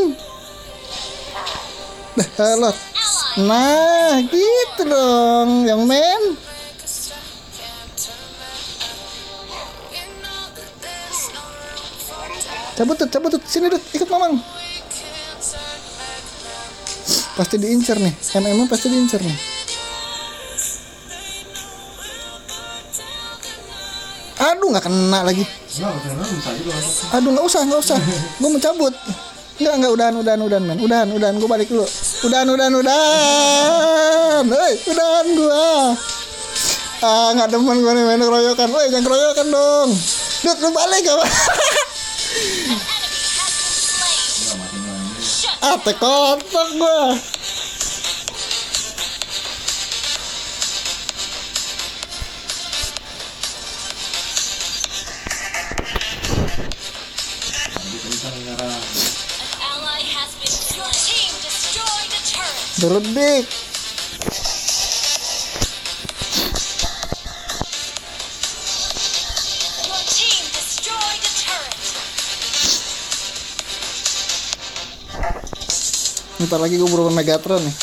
A: Dah, eh, lot. Nah, gitu dong, yang men. Cabut tuh, cabut tuh, sini Dut, ikut mamang. Pasti diincar nih, M M pasti diincar nih. Aduh, nggak kena lagi. Aduh, nggak usah, nggak usah. Gue mau cabut. Nggak, nggak, udahan, udahan, udahan, men. Udahan, udahan, gue balik dulu. Udahan, udahan, udahan. Hei, udahan gue. Ah, nggak demen gue nih main keroyokan. Woi, jangan keroyokan dong. Dut, lu balik gak? Ah, tekotok gue.
C: Ally has been. Your team destroyed a turret.
A: Berledik.
C: Your team destroyed a turret.
A: Ntar lagi gue berubah Megatron nih.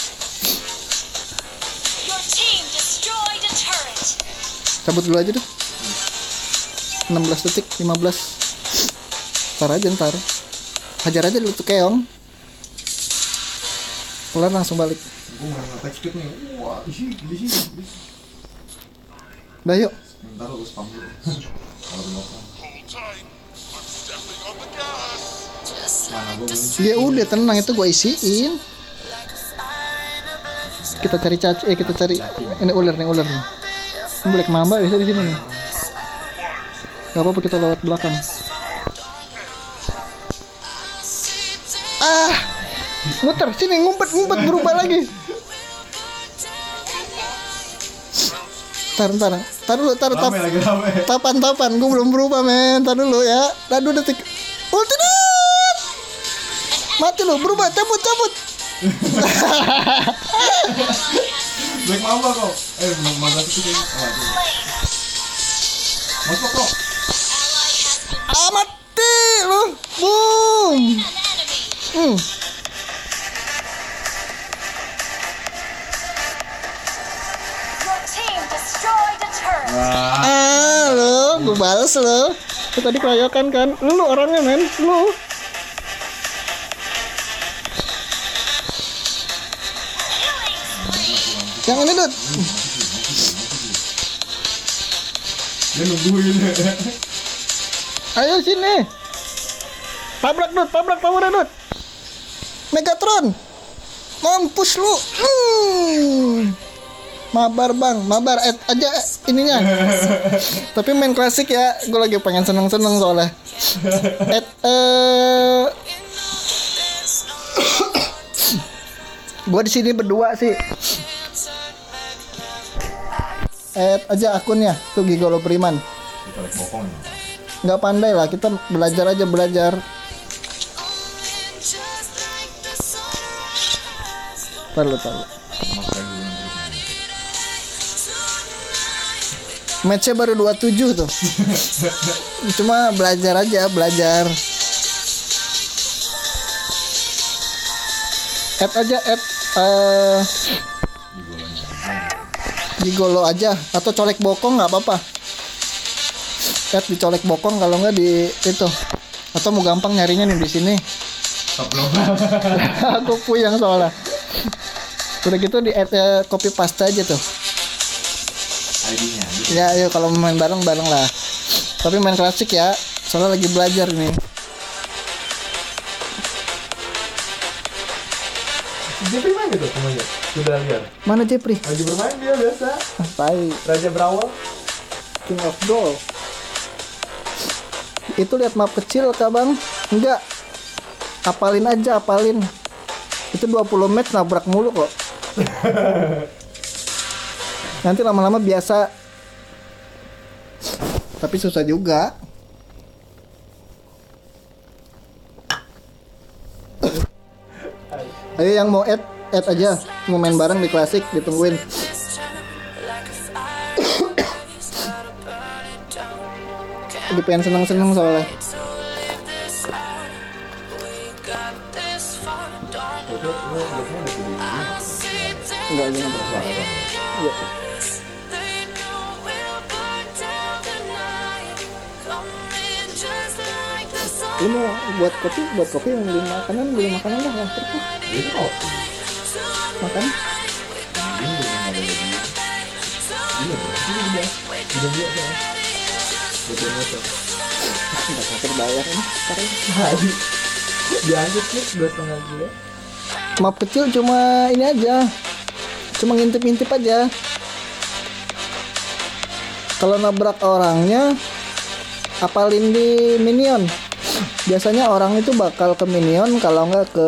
C: Your team destroyed a turret.
A: Cabut dulu aja deh. enam belas detik, lima belas. Ntar aja ntar. Hajar aja dulu tuh keong. Kelar langsung balik.
B: Gue mau nge-attack speed nih. Wah, isi, isi, isi.
A: Dah yuk.
B: Ntar lu spam dulu. Kalau belakang. Mana gue benci.
A: Dia udah tenang, itu gue isiin. Kita cari caci, eh kita cari ini ular nih, ular nih. Ini Black Mamba bisa di sini nih. Gak apa-apa kita lewat belakang. Ah, muter sini, ngumpet ngumpet berubah lagi. Tar ntar, tar dulu, tar tap,
B: Rame lagi rame.
A: tapan tapan, gue belum berubah men, tar dulu ya, tar dulu detik, ulti Dut! Mati lu, berubah, cabut cabut.
B: Black Mamba kok. Eh, belum Mamba itu kayak gitu. Ah, tuh. Masuk kok.
A: Ah, mati lu, boom.
C: An enemy.
A: Hmm.
C: Your team destroyed a turret.
A: Ah, lu, gue balas lu. Itu tadi keroyokan kan, lu orangnya men, lu. Yang ini Dut.
B: Dia nungguin.
A: Ayo sini. Tabrak Dut, tabrak power Dut. Megatron. Mampus lu. Hmm. Mabar bang, mabar add aja ininya. Tapi main klasik ya, gue lagi pengen seneng-seneng soalnya. Add eh gue di sini berdua sih. Add aja akunnya, tuh Gigolo Beriman.
B: Kita lagi bokong ya.
A: Nggak pandai lah, kita belajar aja belajar. Perlu tahu.
B: Makanya gue yang terus main.
A: Matchnya baru dua puluh tujuh tuh. Cuma belajar aja, belajar. Add aja, add eh Gigolo aja atau colek bokong nggak apa-apa. Add di colek bokong kalau nggak di itu. Atau mau gampang nyarinya nih di sini.
B: Stop belum.
A: Aku puyeng soalnya. Udah gitu di add eh, copy paste aja tuh.
B: I D-nya. Gitu.
A: Ya, ayo kalau main bareng-bareng lah. Tapi main klasik ya. Soalnya lagi belajar nih.
B: Jeffrey main gitu semuanya. Sudah lihat.
A: Mana Jepri?
B: Lagi bermain dia biasa.
A: Ah, tai.
B: Raja Berawal.
A: King of Doll. Itu lihat map kecil kah bang? Enggak. Apalin aja, apalin. Itu dua puluh match nabrak mulu kok. Nanti lama-lama biasa. Tapi susah juga. Ayo yang mau add add aja, mau main bareng di klasik, ditungguin. Lagi pengen seneng-seneng soalnya.
B: Itu lu biasanya ada video ini.
A: Enggak gini. Iya. Lu mau buat kopi, buat kopi yang beli makanan, beli makanan lah yang terus lah.
B: Ini kopi.
A: Makan.
B: Ini belum ada lagi. Ini bro. Ini udah. Udah dia kan. Betul betul.
A: Enggak sakit bayar ini sekarang.
B: Hari. Diangkut nih dua setengah gila.
A: Map kecil cuma ini aja. Cuma ngintip-ngintip aja. Kalau nabrak orangnya apalin di minion. Biasanya orang itu bakal ke minion kalau nggak ke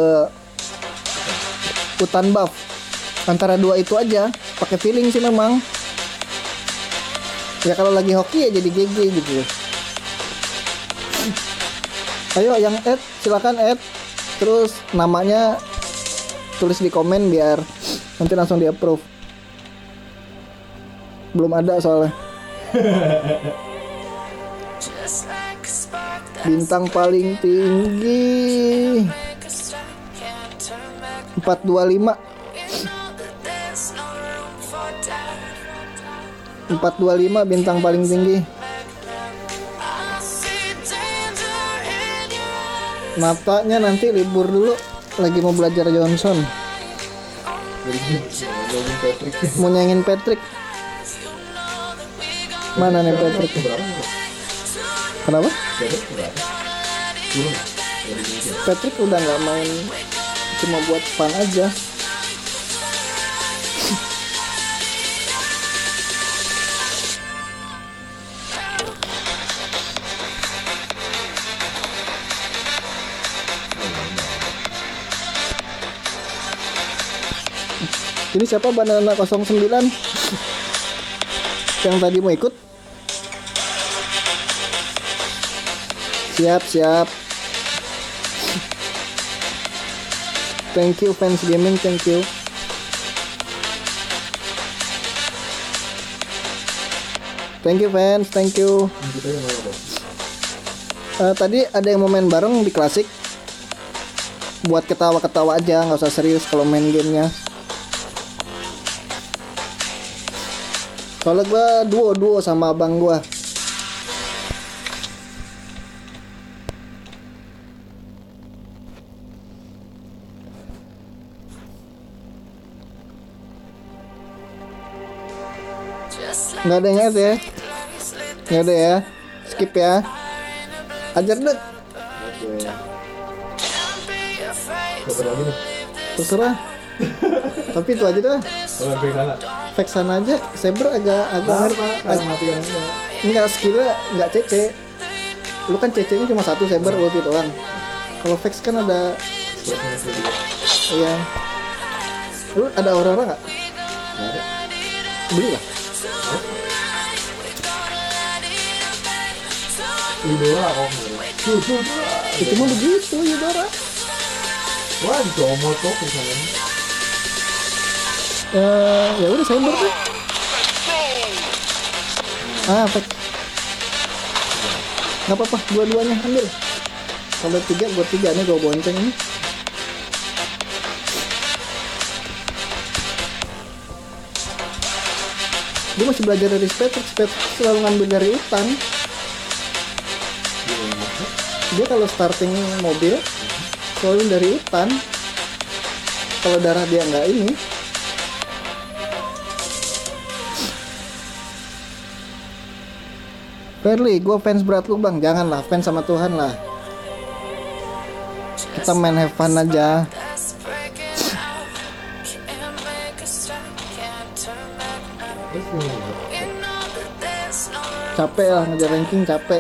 A: hutan buff. Antara dua itu aja. Pakai feeling sih memang. Ya kalau lagi hoki ya jadi G G gitu. Ayo yang add silakan add. Terus namanya tulis di komen biar nanti langsung di approve. Belum ada soalnya. Bintang paling tinggi empat dua lima. empat dua lima bintang paling tinggi. Matanya nanti libur dulu, lagi mau belajar Johnson.
B: Jadi Patrick.
A: Mau nyanyiin Patrick. Mana nih Patrick? Kenapa?
B: Patrick berapa? Turun.
A: Patrick udah nggak main, cuma buat fun aja. Ini siapa Banana nol sembilan yang tadi mau ikut? Siap, siap. Thank you fans gaming, thank you. Thank you fans, thank you.
B: Kita yang mana bos?
A: Uh, tadi ada yang mau main bareng di klasik. Buat ketawa-ketawa aja, nggak usah serius kalau main gamenya. Soalnya gue duo-duo sama abang gue. Nggak ada yang add ya? Nggak ada ya? Skip ya. Ajar deh.
B: Oke. Siapa lagi nih?
A: Terserah. Tapi itu aja dah.
B: Oh, sampai sana.
A: Fake sana aja. Saber agak agak
B: Nah, Pak, kalau mati kan enggak.
A: enggak skillnya nggak C C. Lu kan C C nya cuma satu Saber ulti doang. Kalau Vex kan ada.
B: Suasana sedih.
A: Iya. Lu ada aurora nggak?
B: Nggak ada.
A: Beli lah.
B: Lidora kok. Tuh, tuh, tuh.
A: Itu mah begitu Yudora.
B: Wah, dicomot kok misalnya.
A: Eh, ya udah Saber tuh. Ah, Vex. Nggak apa-apa, dua-duanya ambil. Kalau tiga, buat tiga nih gue bonceng ini. Dia masih belajar dari Patrick. Patrick selalu ngambil dari hutan. Dia kalau starting mobil selalu dari hutan. Kalau darah dia nggak ini. Fairly, gue fans berat lu bang. Janganlah, fans sama Tuhan lah. Kita main have fun aja. Capek lah ngejar ranking, capek.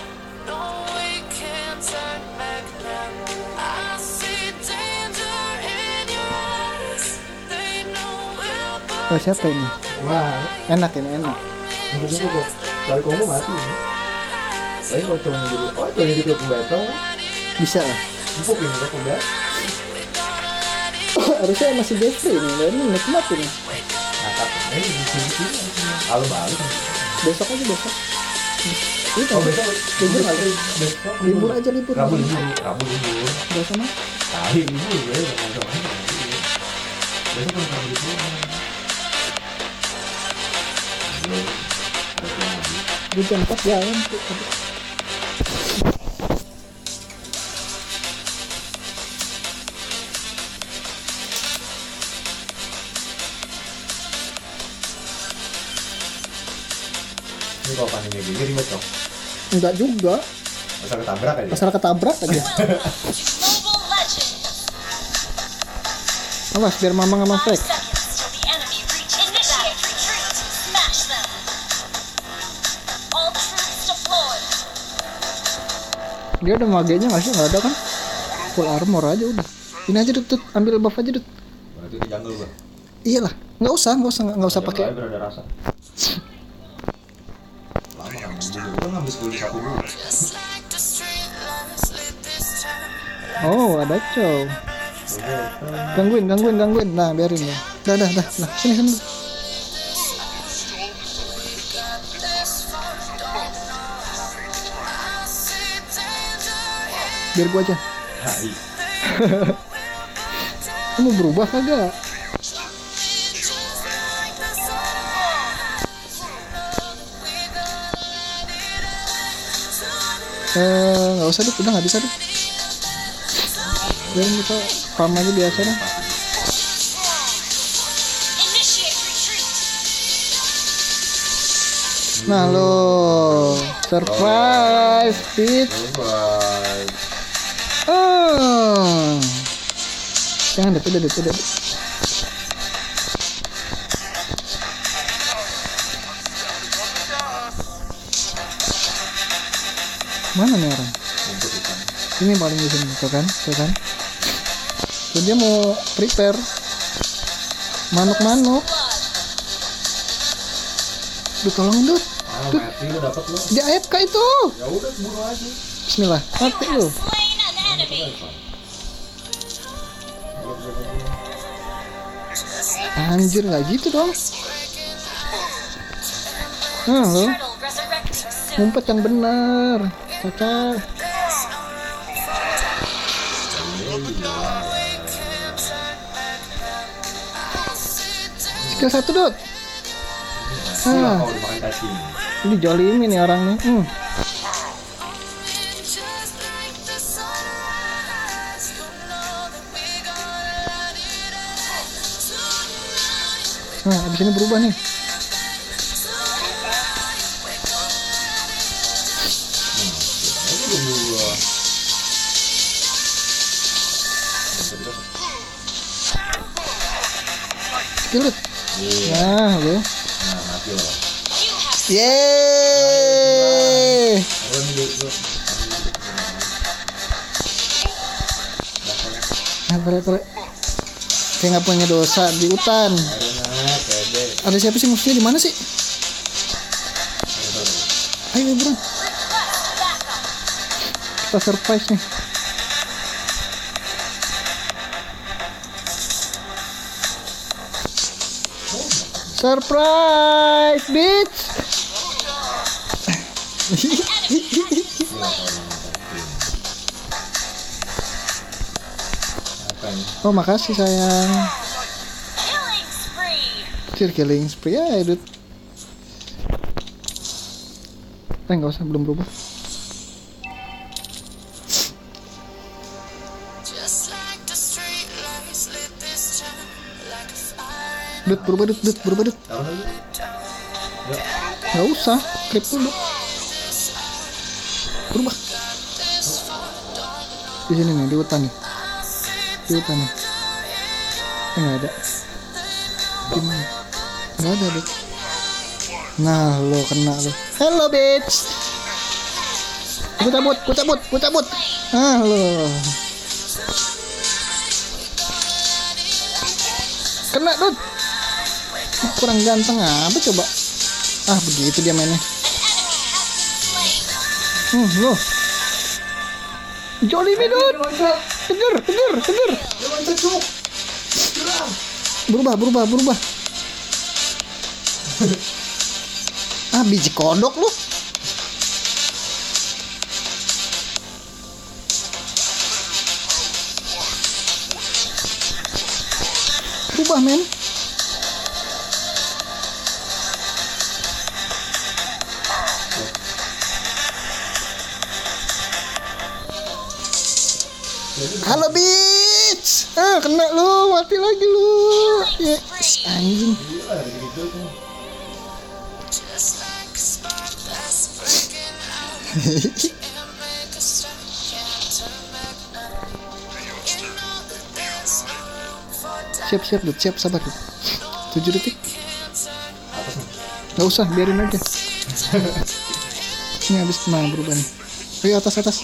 A: Oh siapa ini?
B: Wah,
A: Enak ini, enak.
B: untuk itu kok. Kali kamu mati. Tapi kalau cuma jadi, oh itu jadi klub battle,
A: Bisa lah.
B: empuk ini klub battle.
A: Harusnya masih Jeffrey nih, dan ini nikmat ini.
B: Nah, tapi ini di sini sini kalau balik
A: Besok aja besok. Itu
B: oh besok
A: libur aja.
B: besok
A: Libur aja libur.
B: Rabu libur Rabu libur
A: Gak sama.
B: Kali libur ya nggak ada mana besok kan Rabu libur
A: Di jam empat jalan.
B: ini kalau paniknya gini ribet dong
A: Enggak juga.
B: asal ketabrak aja
A: Asal ketabrak aja.
C: Mobile Legends.
A: Awas biar Mamang sama
C: Five
A: Flex.
C: seconds till the enemy reach. Initiate retreat. Smash them. All troops deployed.
A: Dia ada magenya nggak sih? Nggak ada kan? Full armor aja udah. Ini aja Dut, Dut. Ambil buff aja Dut.
B: berarti di jungle gua
A: Iyalah, nggak usah, nggak usah, nggak usah pakai.
B: berada rasa lama kan dulu kan habis beli satu dulu
D: Just like the street lights lit this town.
A: Oh, ada cow. Gangguin, gangguin, gangguin. Nah, biarin ya. Dah, dah, dah. Nah, sini, sini. Biar gua aja.
B: hai
A: Kamu berubah kagak? Eh, nggak usah Dut, udah nggak bisa Dut. Biarin kita farm aja biasa dah.
C: Initiate retreat.
A: Nah lo, surprise, bitch.
B: bye
A: Oh. Jangan Dut, udah Dut, udah Dut. Mana nih orang?
B: untuk ikan
A: Ini paling di sini, tuh kan, tuh kan. Tuh dia mau prepare manuk-manuk. Duh, tolongin Dut.
B: ah mati lu dapet lu
A: Dia A F K itu.
B: ya udah bunuh aja
A: Bismillah, mati lu.
C: Slain an enemy.
A: Anjir, nggak gitu dong. Nah lo,
C: Turtle resurrecting soon.
A: ngumpet yang benar. Caca. Skill satu Dut.
B: Nah,
A: Ah,
B: kalau dimakan cacing
A: ini jolimin nih orang nih. Hmm.
D: Just like the sunrise, you know that we gonna light it up tonight.
A: Nah, abis ini berubah nih.
B: ini dulu gua
A: Skill Dut.
B: iya
A: Nah, lo.
B: nah mati lo
C: You have
A: Yeay.
B: Orang dulu lu
A: Nah, boleh, boleh. Kayak nggak punya dosa di hutan.
B: karena pede
A: Ada siapa sih musuhnya di mana sih? Ayo bro, kita surprise nih. Surprise, bitch.
B: apa ini
A: Oh makasih sayang.
C: killing spree.
A: Cir killing spree ya, Dut. Eh nggak usah, belum berubah.
D: Just like the street lights lit this town like a fire.
A: Dut berubah, Dut, Dut berubah, Dut.
B: tahu lagi
A: Nggak usah, klip dulu. Berubah. Di sini nih, di hutan nih. Di hutan nih. Eh, nggak ada. Di mana? Nggak ada, Dut. Nah, lo kena lo. Hello, bitch. Ku cabut, ku cabut, ku cabut. Ah, lo. Kena, Dut. Kurang ganteng apa coba? Ah, begitu dia mainnya. Hmm, lo. Jolimi, Dut. Teger, teger, teger. Berubah, berubah, berubah. Ah, biji kodok lu. Berubah, men. Halo, bitch. Ah, kena lu, mati lagi lu. Ya, si anjing.
B: Gila, ada gitu tuh.
D: Just like a spark that's breaking out. Can't make a stop, can't turn back now. You know that there's no room for doubt.
A: Siap, siap, Dut. Siap, sabar, Dut. tujuh detik.
B: Atas nih.
A: Nggak usah, biarin aja. Ini habis mana berubah nih. Ayo, atas, atas.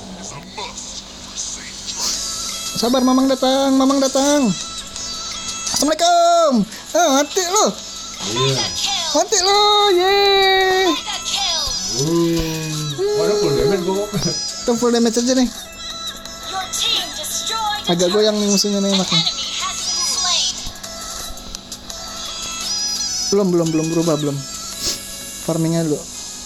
A: Sabar, Mamang datang, Mamang datang. Assalamualaikum. Ah, mati lo.
B: Iya.
A: Mati lo. Yeay.
C: Mega kill.
B: Uh. Waduh, full damage gua.
A: Tuh full damage aja nih.
C: Your team destroyed.
A: Agak goyang nih musuhnya nih, maknya.
C: Enemy has been slain.
A: Belum, belum, belum berubah, belum. Farmingnya dulu.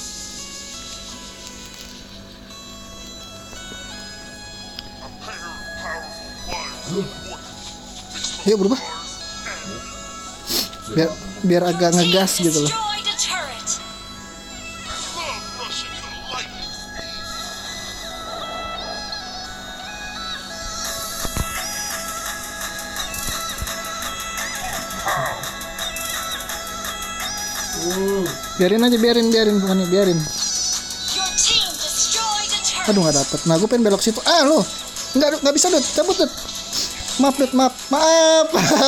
A: Yuk berubah. Biar biar agak ngegas gitu loh.
C: Destroyed a turret.
B: Uh.
A: Biarin aja, biarin, biarin, bukannya biarin.
C: Your team destroyed a turret.
A: Aduh, nggak dapet. Nah, gue pengen belok situ. Ah, lo nggak nggak bisa, Dut. Cabut, Dut. Maaf, Dut. Maaf, maaf.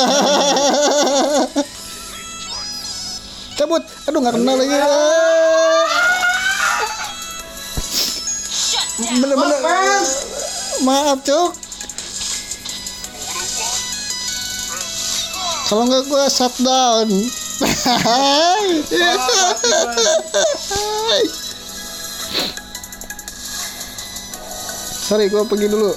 A: Cabut. Aduh, nggak kena lagi.
C: Shut down.
A: Bener-bener. Maaf, Cuk. Kalau nggak gue shutdown. Sorry, gue pergi dulu.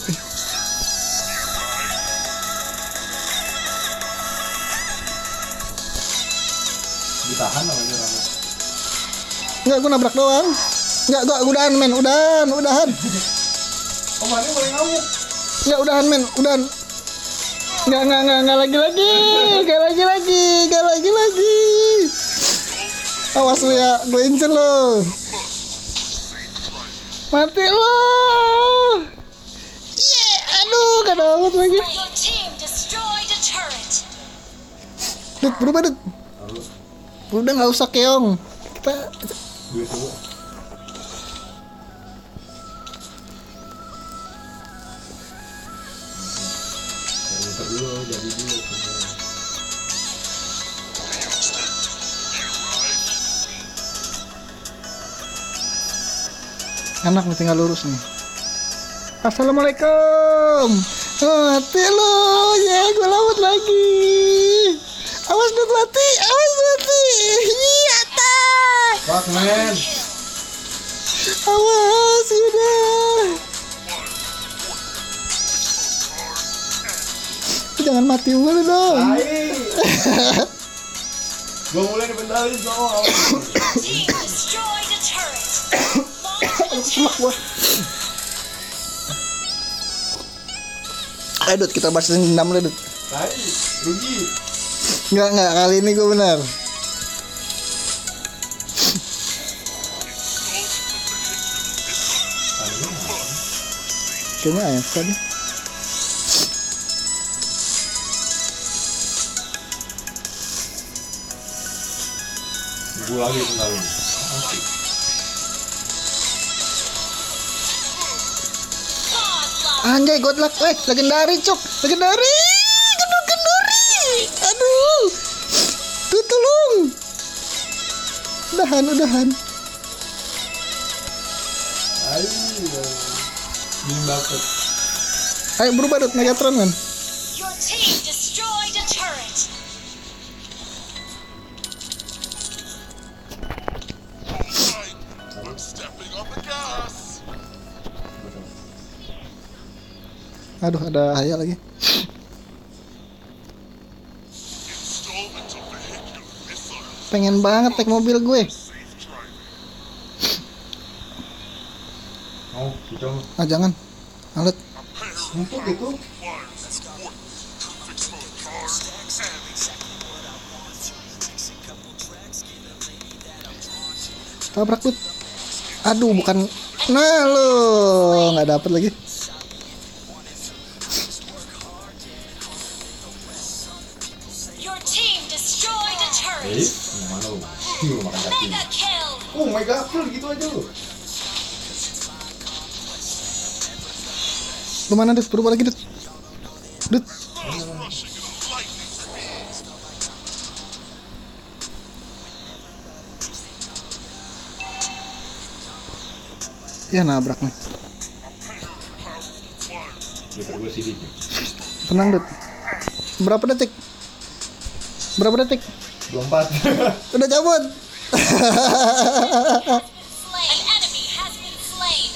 B: Ditahan namanya Rama.
A: Enggak, gue nabrak doang. Enggak, gue udahan, men. Udahan, udahan.
B: Oh, mana boleh ngamuk.
A: Enggak, udahan, men. Udahan. Enggak, enggak, enggak, enggak lagi lagi. Enggak lagi lagi. Enggak lagi lagi. Awas lu ya, gue incen lo. Mati lo. Yeah, aduh, gak dapet lagi.
C: Your team destroyed a turret.
A: Dut, berubah, Dut.
B: Lalu
A: Udah nggak usah keong. Kita
B: duit dulu. Ya muter dulu, jadi dulu.
A: enak nih, tinggal lurus nih. Assalamualaikum. Mati lo, ya gue lawan lagi. Awas Dut, mati, awas mati. Iya tak.
B: Fuck man.
A: Awas udah. Jangan mati mulu dong.
B: Hai. Gua mulai dibentalin sama.
C: Team destroyed a turret. Launch
A: Semak gua. Ayo Dut, kita bahasin dendam lu, Dut.
B: Hai, rugi.
A: Enggak, enggak, kali ini gue benar. Kayaknya A F K deh.
B: Gue lagi bentalin.
A: Anjay, good luck. Eh, legendari, Cuk. Legendari. Legendari. Aduh. Tuh, tolong. Udahan, udahan.
B: Ayo. Belum dapet.
A: Ayo berubah, Dut. Megatron kan.
C: Your team destroyed a turret.
A: Aduh, ada Haya lagi. Pengen banget naik mobil gue.
B: Oh, kita
A: Ah jangan. Alat.
B: empuk gitu.
A: Tabrak tuh. Aduh bukan. Nah lo nggak dapet lagi.
C: Your team destroyed a turret.
B: Eh, mana lu? Lu makan kaki.
C: Mega kill.
B: Oh my god, kill gitu aja lu.
A: Lu mana Dut? Berubah lagi Dut. Dut. Ya nabrak nih.
B: Biar gue sidik.
A: Tenang Dut. Berapa detik? Berapa detik?
B: dua puluh empat.
A: Udah cabut.
C: Slain. An enemy has been slain.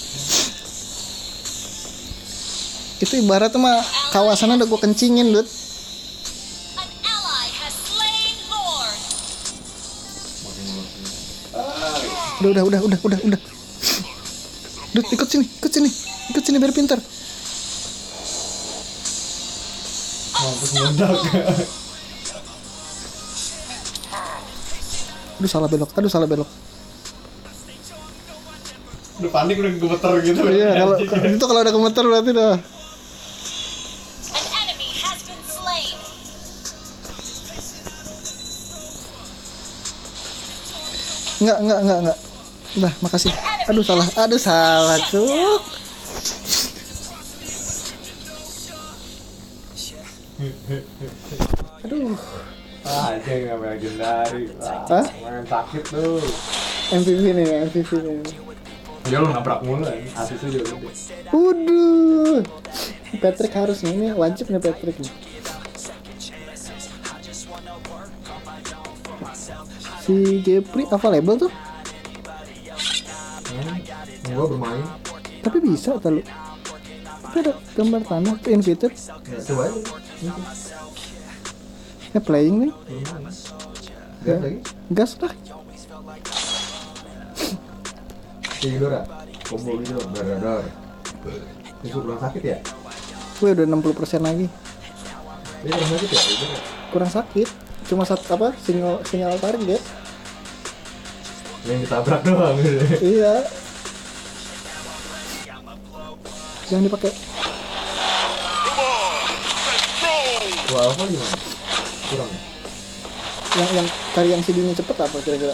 A: Itu ibaratnya mah kawasannya udah gue kencingin Dut.
C: An ally has slain Lord.
B: Makin mulus.
A: Udah udah udah udah udah udah. Dut ikut sini, ikut sini, ikut sini biar pintar.
B: Mampus meledak.
A: Aduh salah belok, aduh salah belok.
B: Udah panik udah gemeter gitu.
A: Iya kalau itu kalau udah gemeter berarti dah.
C: An enemy has been slain.
A: Enggak, enggak, enggak, enggak. Udah, makasih. Aduh salah, aduh salah cuk. Aduh,
B: Ah, aja nggak legendari.
A: Hah?
B: Main sakit tuh.
A: M V P nih, M V P nih.
B: Ya lu nabrak mulu ya. Asisnya juga gede.
A: Waduh, Patrick harus nih, ini wajib nih Patrick nih. Si Jeffrey available tuh,
B: Hmm, gua bermain.
A: tapi bisa terlalu. Tapi ada gambar tanah tuh invited.
B: Ya, coba aja. Ini.
A: Ya playing nih,
B: Bermain. Gas lagi.
A: gas lah.
B: Tidora. Combo gitu, dar-dar. Itu kurang sakit ya?
A: Gue udah enam puluh persen lagi.
B: Dia kurang sakit ya? Tidora.
A: Kurang sakit, cuma satu apa sinyal sinyal target.
B: Yang ditabrak doang gitu.
A: Iya. Jangan dipakai.
B: Wah, apa gimana? Kurang ya?
A: Yang yang cari yang C D-nya cepet apa kira-kira?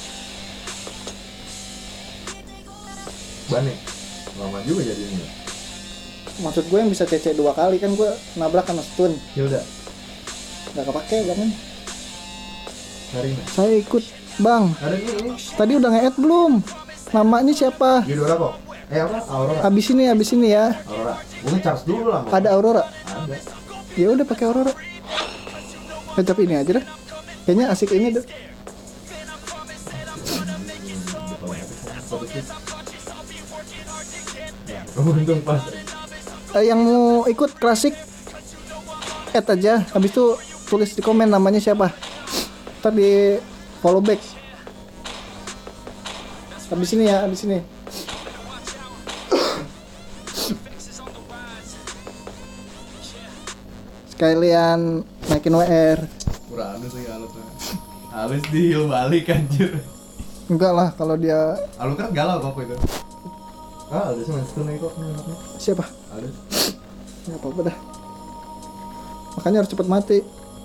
B: Ban ya? Lama juga jadinya.
A: Maksud gue yang bisa C C dua kali kan gue nabrak kena stun.
B: Ya udah,
A: Gak kepake jangan.
B: hari ini.
A: Saya ikut bang.
B: Ada ini, ini.
A: Tadi udah nge-add belum? Namanya siapa?
B: Tidora kok. Eh apa? Aurora.
A: Abis ini abis ini ya.
B: Aurora. Gue ngecharge dulu lah. Mau.
A: Ada Aurora.
B: Ada.
A: Ya udah pakai Aurora. Eh, tapi ini aja dah. Kayaknya asik ini deh.
B: Untung pas.
A: Eh, yang mau ikut klasik add aja. Habis itu tulis di komen namanya siapa. Ntar di follow back. Habis ini ya, habis ini. Sekalian naikin W R.
B: Kurang ada sih alatnya. Halus deal balik anjir.
A: Enggak lah kalau dia
B: Alu kan galau kok itu. Ah, ada sih main stun nih kok.
A: siapa?
B: Ada.
A: Ya apa-apa dah. Makanya harus cepat mati.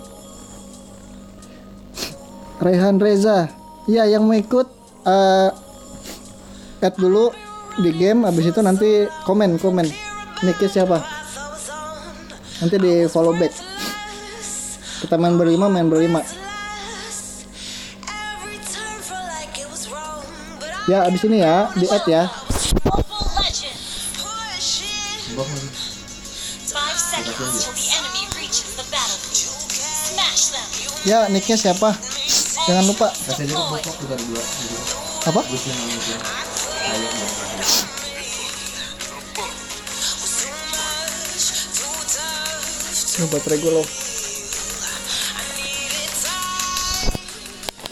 A: Rehan Reza. Iya yang mau ikut uh, add dulu di game, habis itu nanti komen komen. Nicknya siapa? Nanti di follow back. Kita main berlima, main berlima. Ya abis ini ya di add ya.
C: Mobile Legends. Five seconds till the enemy reaches the battlefield. Smash them.
A: Ya nicknya siapa? Jangan lupa.
B: Kasih aja ke bokok kita dua.
A: Apa?
B: Busin yang itu. Ayo dong.
A: Ini baterai gue low.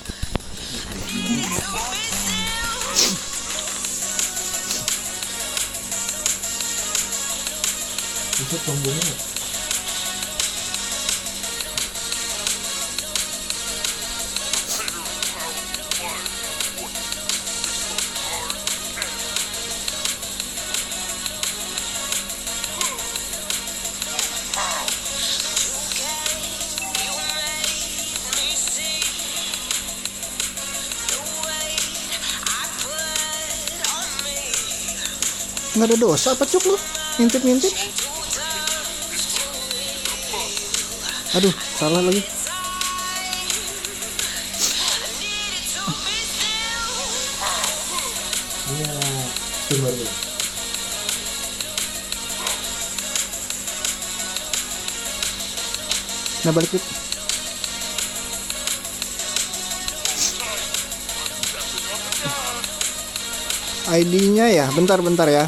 B: Buset sombongnya.
A: Nggak ada dosa apa cuk lu? Ngintip-ngintip. Aduh, salah lagi.
B: Iya, coba dulu.
A: Nah balik Dit. I D-nya ya, bentar-bentar ya.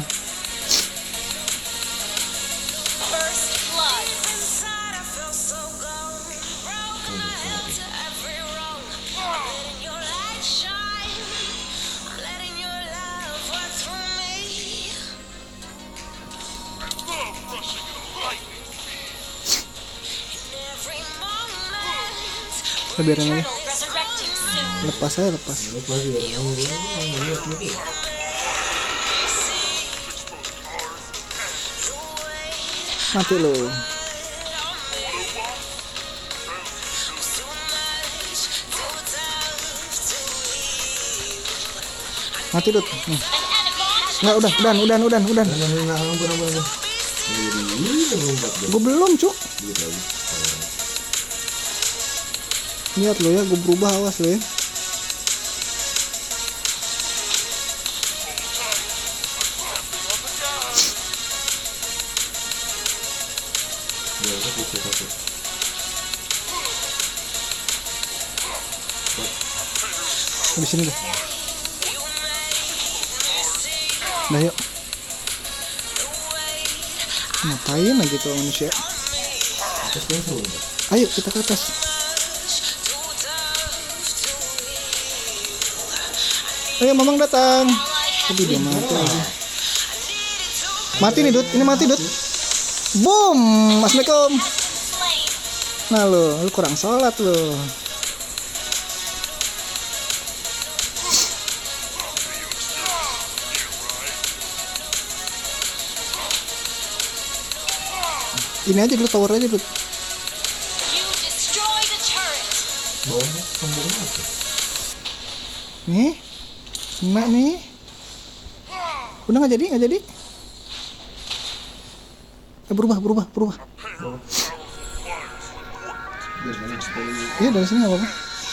C: First blood.
D: Inside I feel so gone, broken down to every wrong. I'm letting your light shine, I'm letting your love work through me. In every moment,
A: Biarin aja.
C: Resurrecting soon.
A: Lepas aja, lepas.
B: Lu pasti ada yang ngeliat gitu.
A: Mati lu. Mati Dut. Nih. Nggak, udah, udah, udah, udah, udah.
B: Nah, nah, nah, ampun, ampun, ampun. Jadi ini udah melompat dia.
A: Gue belum cuk.
B: Dikit lagi.
A: Lihat lo ya, gue berubah, awas lo ya.
B: Dia udah bisa satu.
A: Di sini deh. Nah yuk. Ngapain lagi tuh manusia?
B: Atas kan seru.
A: Ayo kita ke atas. Ayo Mamang datang. Aduh dia mati lagi. Mati nih Dut, ini mati Dut. Boom, Assalamualaikum.
C: Slain.
A: Nah lo, lu kurang sholat lo. Ini aja dulu, tower aja dulu.
C: You destroy the turret.
B: Bawahnya sombong apa?
A: Nih, kena nih. Udah nggak jadi, nggak jadi. Eh, berubah, berubah, berubah.
B: Biar mana supaya
A: Iya dari sini nggak apa-apa.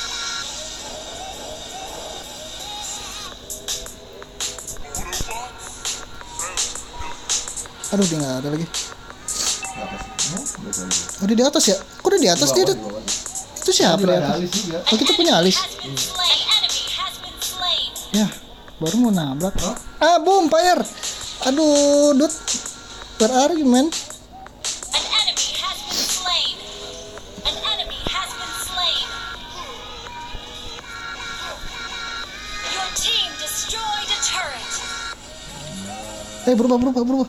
A: Aduh dia nggak ada lagi.
B: apa sih? Nah, balik lagi.
A: Oh dia di atas ya? Kok dia di atas
B: Di
A: dia?
B: bawah,
A: Dut?
B: di bawah.
A: Itu siapa
B: Juga
A: di
B: ada
A: atas?
B: alis juga.
A: Oh kita punya alis.
C: Has been slain. Enemy has been slain.
A: Ya, baru mau nabrak. Ah, boom, fire. Aduh, Dut. Where are you, man?
C: An enemy has been slain. An enemy has been slain. Your team destroyed a turret.
A: Eh, berubah, berubah, berubah.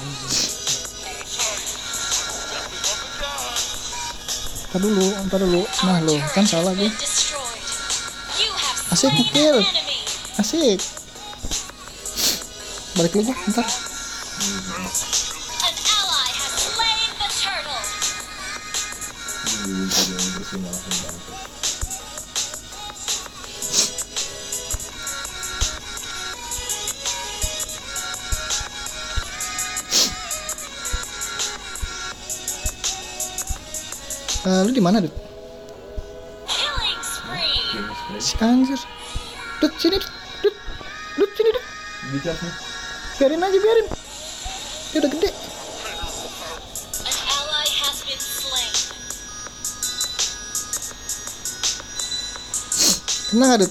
A: Ntar dulu, ntar dulu. Nah, lo, kan salah gue.
C: Been destroyed. You have
A: Asik,
C: slain
A: kill.
C: an enemy.
A: Asik. Balik lu gua, ntar.
C: An ally has slain the turtle.
B: Ini bisa yang bersihin langsung banget.
A: Eh, lu di mana, Dut?
C: Killing spree.
B: Game spray.
A: Si anjir. Dut, sini, Dut. Dut, Dut, sini, Dut.
B: Bisa sih.
A: Biarin aja, biarin. Dia udah gede.
C: An ally has been slain.
A: Kena nggak, Dut?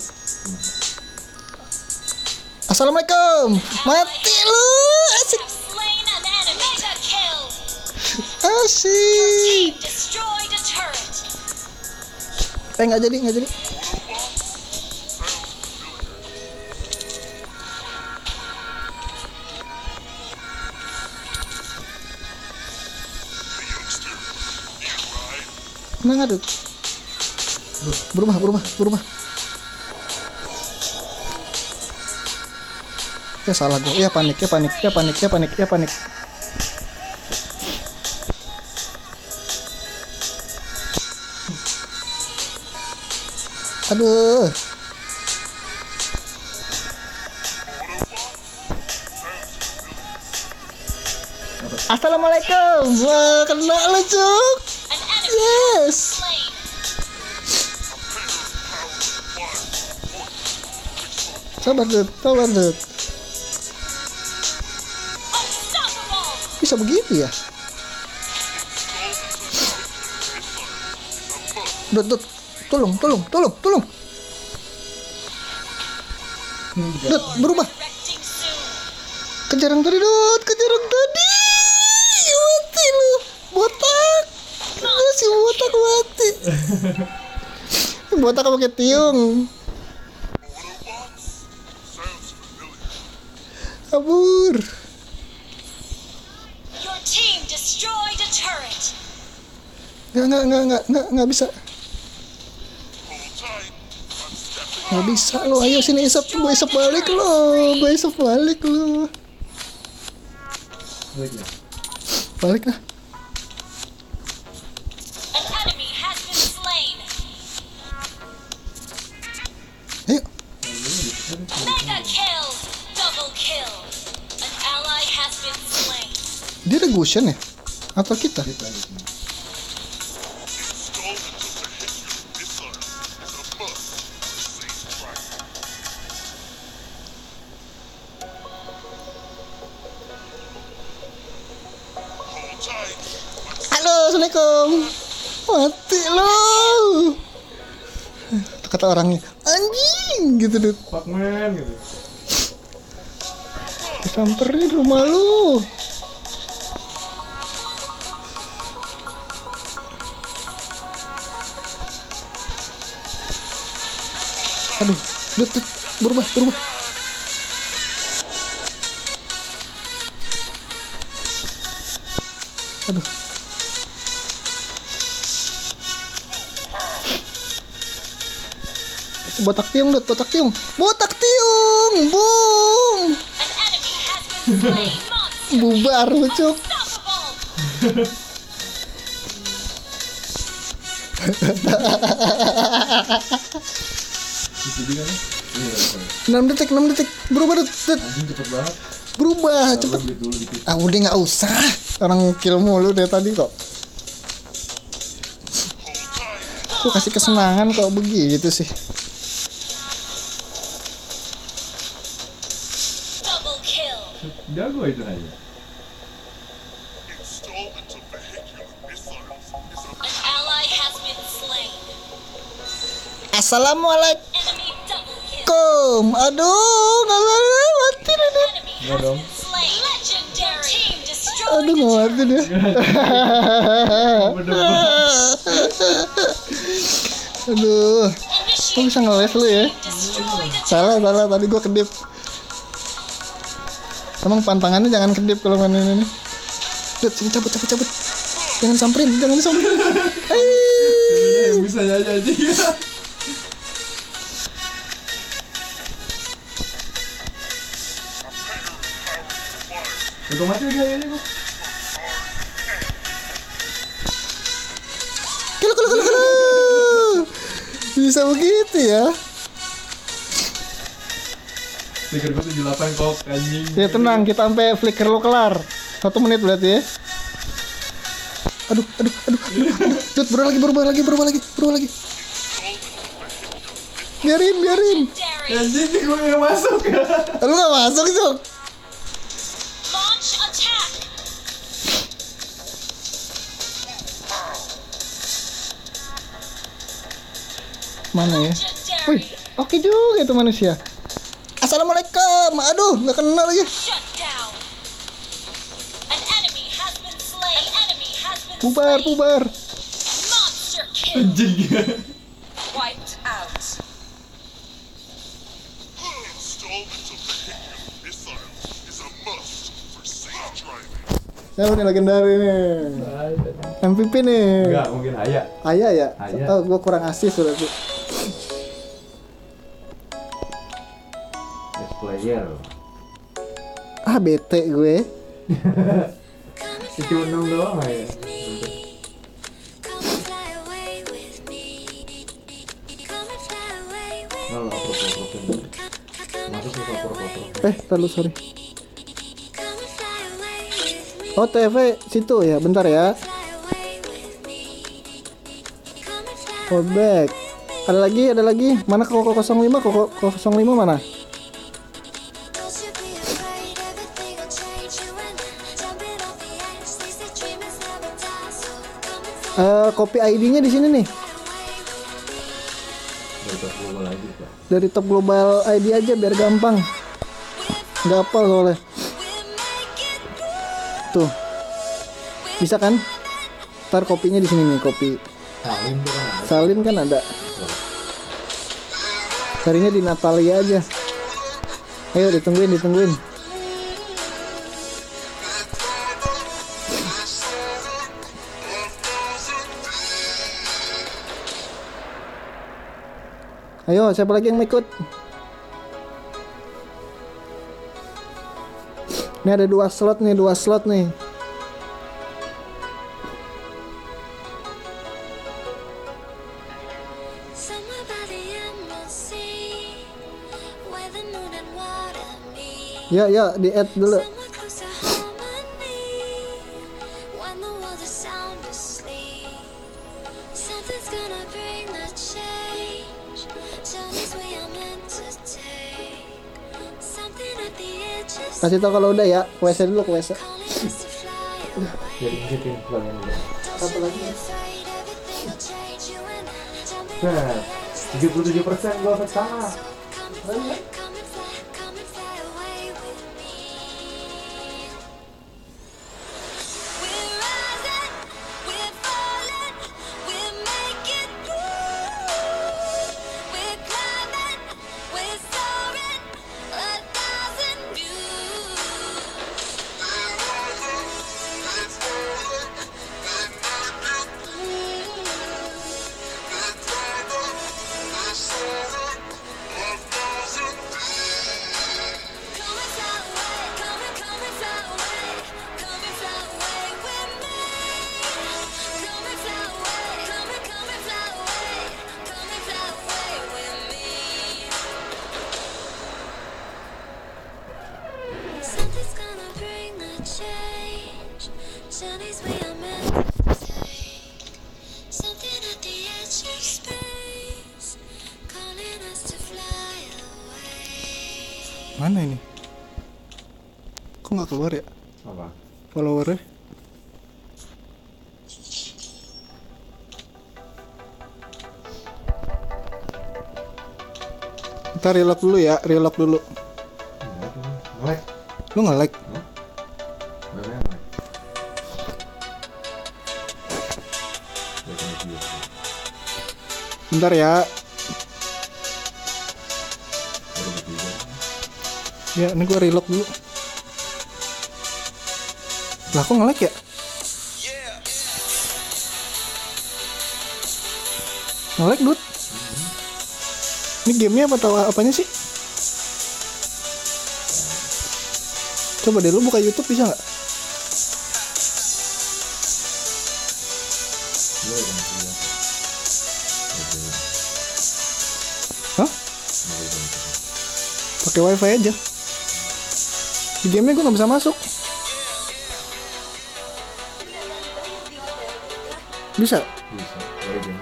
A: Assalamualaikum. Mati lu. Asik.
C: Have slain an enemy. Mega kill.
A: Asik.
C: Team destroyed a turret.
A: Eh, nggak jadi, nggak jadi. Tenang adut. Berubah, berubah, berubah. Ya salah gue. Ya panik, ya panik, ya panik, ya panik, ya panik. Aduh. Assalamualaikum. Wah, kena lu, Cuk.
C: An enemy
A: Yes.
C: slain.
A: Sabar, Dut. Sabar, Dut.
C: Unstoppable.
A: Bisa begitu ya? Dut, Dut. Tolong, tolong, tolong, tolong. Dut, berubah.
C: Directing soon.
A: Kejar yang tadi, Dut. Kejar yang tadi. Mati lu. Botak. Lu si botak mati. Botak pakai tiung. Kabur.
C: Your team destroyed a turret.
A: Nggak, nggak, nggak, nggak, nggak, nggak bisa. Nggak bisa lo. Ayo sini isap. Gue isap balik lo. Gue isap balik lo.
B: Balik ya.
A: Balik lah.
C: An enemy has been slain.
A: Ayo.
C: Mega kill. Double kill. An ally has been slain.
A: Dia ada Gushen ya? Atau kita?
B: Kita di sini.
A: Halo, Assalamualaikum. Mati lo. Kata orangnya, anjing gitu deh.
B: Fuck man gitu.
A: Disamperin rumah lu. Aduh, Dut, Dut, berubah, berubah. Aduh. Botak tiung, Dut, botak tiung. Botak tiung, boom.
C: An enemy has been slain. Monster.
A: Bubar lu, Cuk.
C: Unstoppable.
B: Di sini kan? Iya.
A: enam detik, enam detik. Berubah, Dut, Dut.
B: Anjing cepet banget.
A: Berubah,
B: Coba
A: cepet.
B: beli dulu dikit.
A: Ah, udah nggak usah. Orang kill mulu dari tadi kok. Aku kasih kesenangan kok begitu sih.
C: Double kill.
B: Jago itu aja.
C: An ally has been slain.
A: Assalamualaikum.
C: Enemy double kill.
A: Aduh, nggak mati deh.
C: Enemy
B: Enggak
C: has
B: dong.
C: been slain. Legendary. Team destroyed.
A: Aduh, nggak mati deh. Aduh, kok bisa ngeles lu ya?
C: Destroyed a
A: Salah, salah. Tadi gua kedip. Emang pantangannya jangan kedip kalau main ini. Dut, sini cabut, cabut, cabut. Jangan samperin, jangan samperin.
B: Yang bisa aja aja. Udah mati lagi kayaknya kok.
A: Kalau, kalau, kalau, kalau. Bisa begitu ya?
B: Stiker gue tujuh puluh delapan kok anjing.
A: Ya tenang, kita sampai flicker lo kelar. Satu menit berarti ya. Aduh, aduh, aduh, aduh. Dut, berubah lagi, berubah lagi, berubah lagi, berubah lagi. Biarin, biarin.
C: legendary.
B: Anjing gue yang masuk ya.
A: Lu gak masuk, Cuk.
C: Launch attack.
A: Mana ya? Wih,
C: Legendary.
A: oke juga itu manusia. Assalamualaikum. Aduh, nggak kenal lagi.
C: Shut down. An enemy has been slain. An enemy has been
A: Bubar,
C: slain.
A: bubar.
C: Monster kill.
B: Anjing.
C: Wiped out.
E: Installment of vehicular missiles is a must for safe driving.
A: Siapa nih legendary nih? M V P nih.
B: Enggak, mungkin Aya.
A: Ayah ya?
B: Aya.
A: Oh, gue kurang asis berarti.
B: Best player.
A: Ah, bete gue.
B: Cuma enam doang ya. Kalau pro-pro masuk ke pro-pro.
A: Eh, terlalu sorry. Oh, T V situ ya, bentar ya. Fallback. Ada lagi, ada lagi. Mana Koko nol lima? Koko Koko nol lima mana? Eh, copy I D-nya di sini nih.
B: Dari top global lagi, Pak.
A: Dari top global I D aja biar gampang. Nggak hafal soalnya. Tuh. Bisa kan? Ntar kopinya di sini nih, kopi.
B: Salim tuh kan ada.
A: Salin kan ada. Carinya di Natalia aja. Ayo ditungguin, ditungguin. Ayo, siapa lagi yang mau ikut? Ini ada dua slot nih, dua slot nih. Ya, ya, di add dulu. Kasih tau kalau udah ya, W C dulu, ke W C.
B: Jadi ngikutin kalian dulu.
A: Satu lagi.
B: Set. tujuh puluh tujuh persen gua pertama.
A: Mana ini? Kok nggak keluar ya?
B: Apa?
A: Followernya? Ntar relock dulu ya, relock dulu.
B: Nge-lag.
A: Lu nggak like?
B: Mana nge-lag? Udah kena view.
A: Bentar ya.
B: Baru ketiga.
A: Ya, ini gua relock dulu. Lah kok nge-lag ya? Nge-lag, Dut. Ini gamenya apa tahu apanya sih? Coba deh lu buka YouTube bisa nggak?
B: Gua udah kena view.
A: Hah? Pakai wifi aja. Di gamenya gua nggak bisa masuk. Bisa?
B: Bisa. Baru game.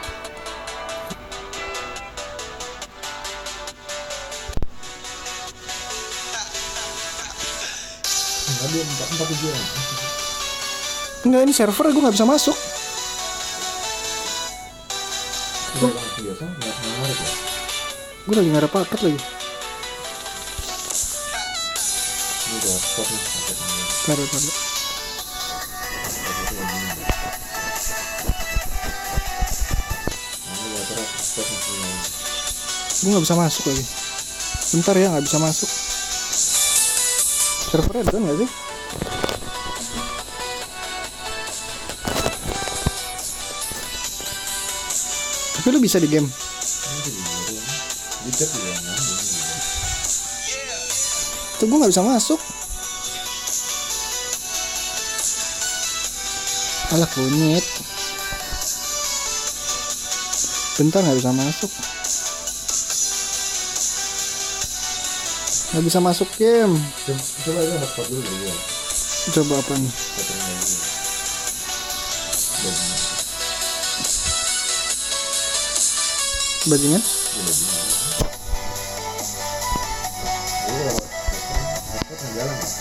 B: Enggak, dia empat empat tujuan.
A: Enggak, ini server gue nggak bisa masuk.
B: Udah banget biasa, nggak menarik ya.
A: Gue lagi nggak ada paket lagi.
B: Ini udah stop nih paketnya.
A: Taruh, taruh.
B: Paketnya lagi nih. Nah, ini udah terus stop nih.
A: Gue nggak bisa masuk lagi. Bentar ya, nggak bisa masuk. Servernya down nggak sih? Tapi lu bisa di game.
B: Ini tuh di luar ya. Di chat juga nyambung gitu.
A: Tuh gue nggak bisa masuk. Alah kunyit. Bentar nggak bisa masuk. Nggak bisa masuk game.
B: Coba, coba aja hotspot dulu deh ya.
A: Coba apa nih?
B: Hotspotnya dulu. Bajingan.
A: Bajingan?
B: Ya bajingan. Jadi kalau hotspot nggak jalan ya.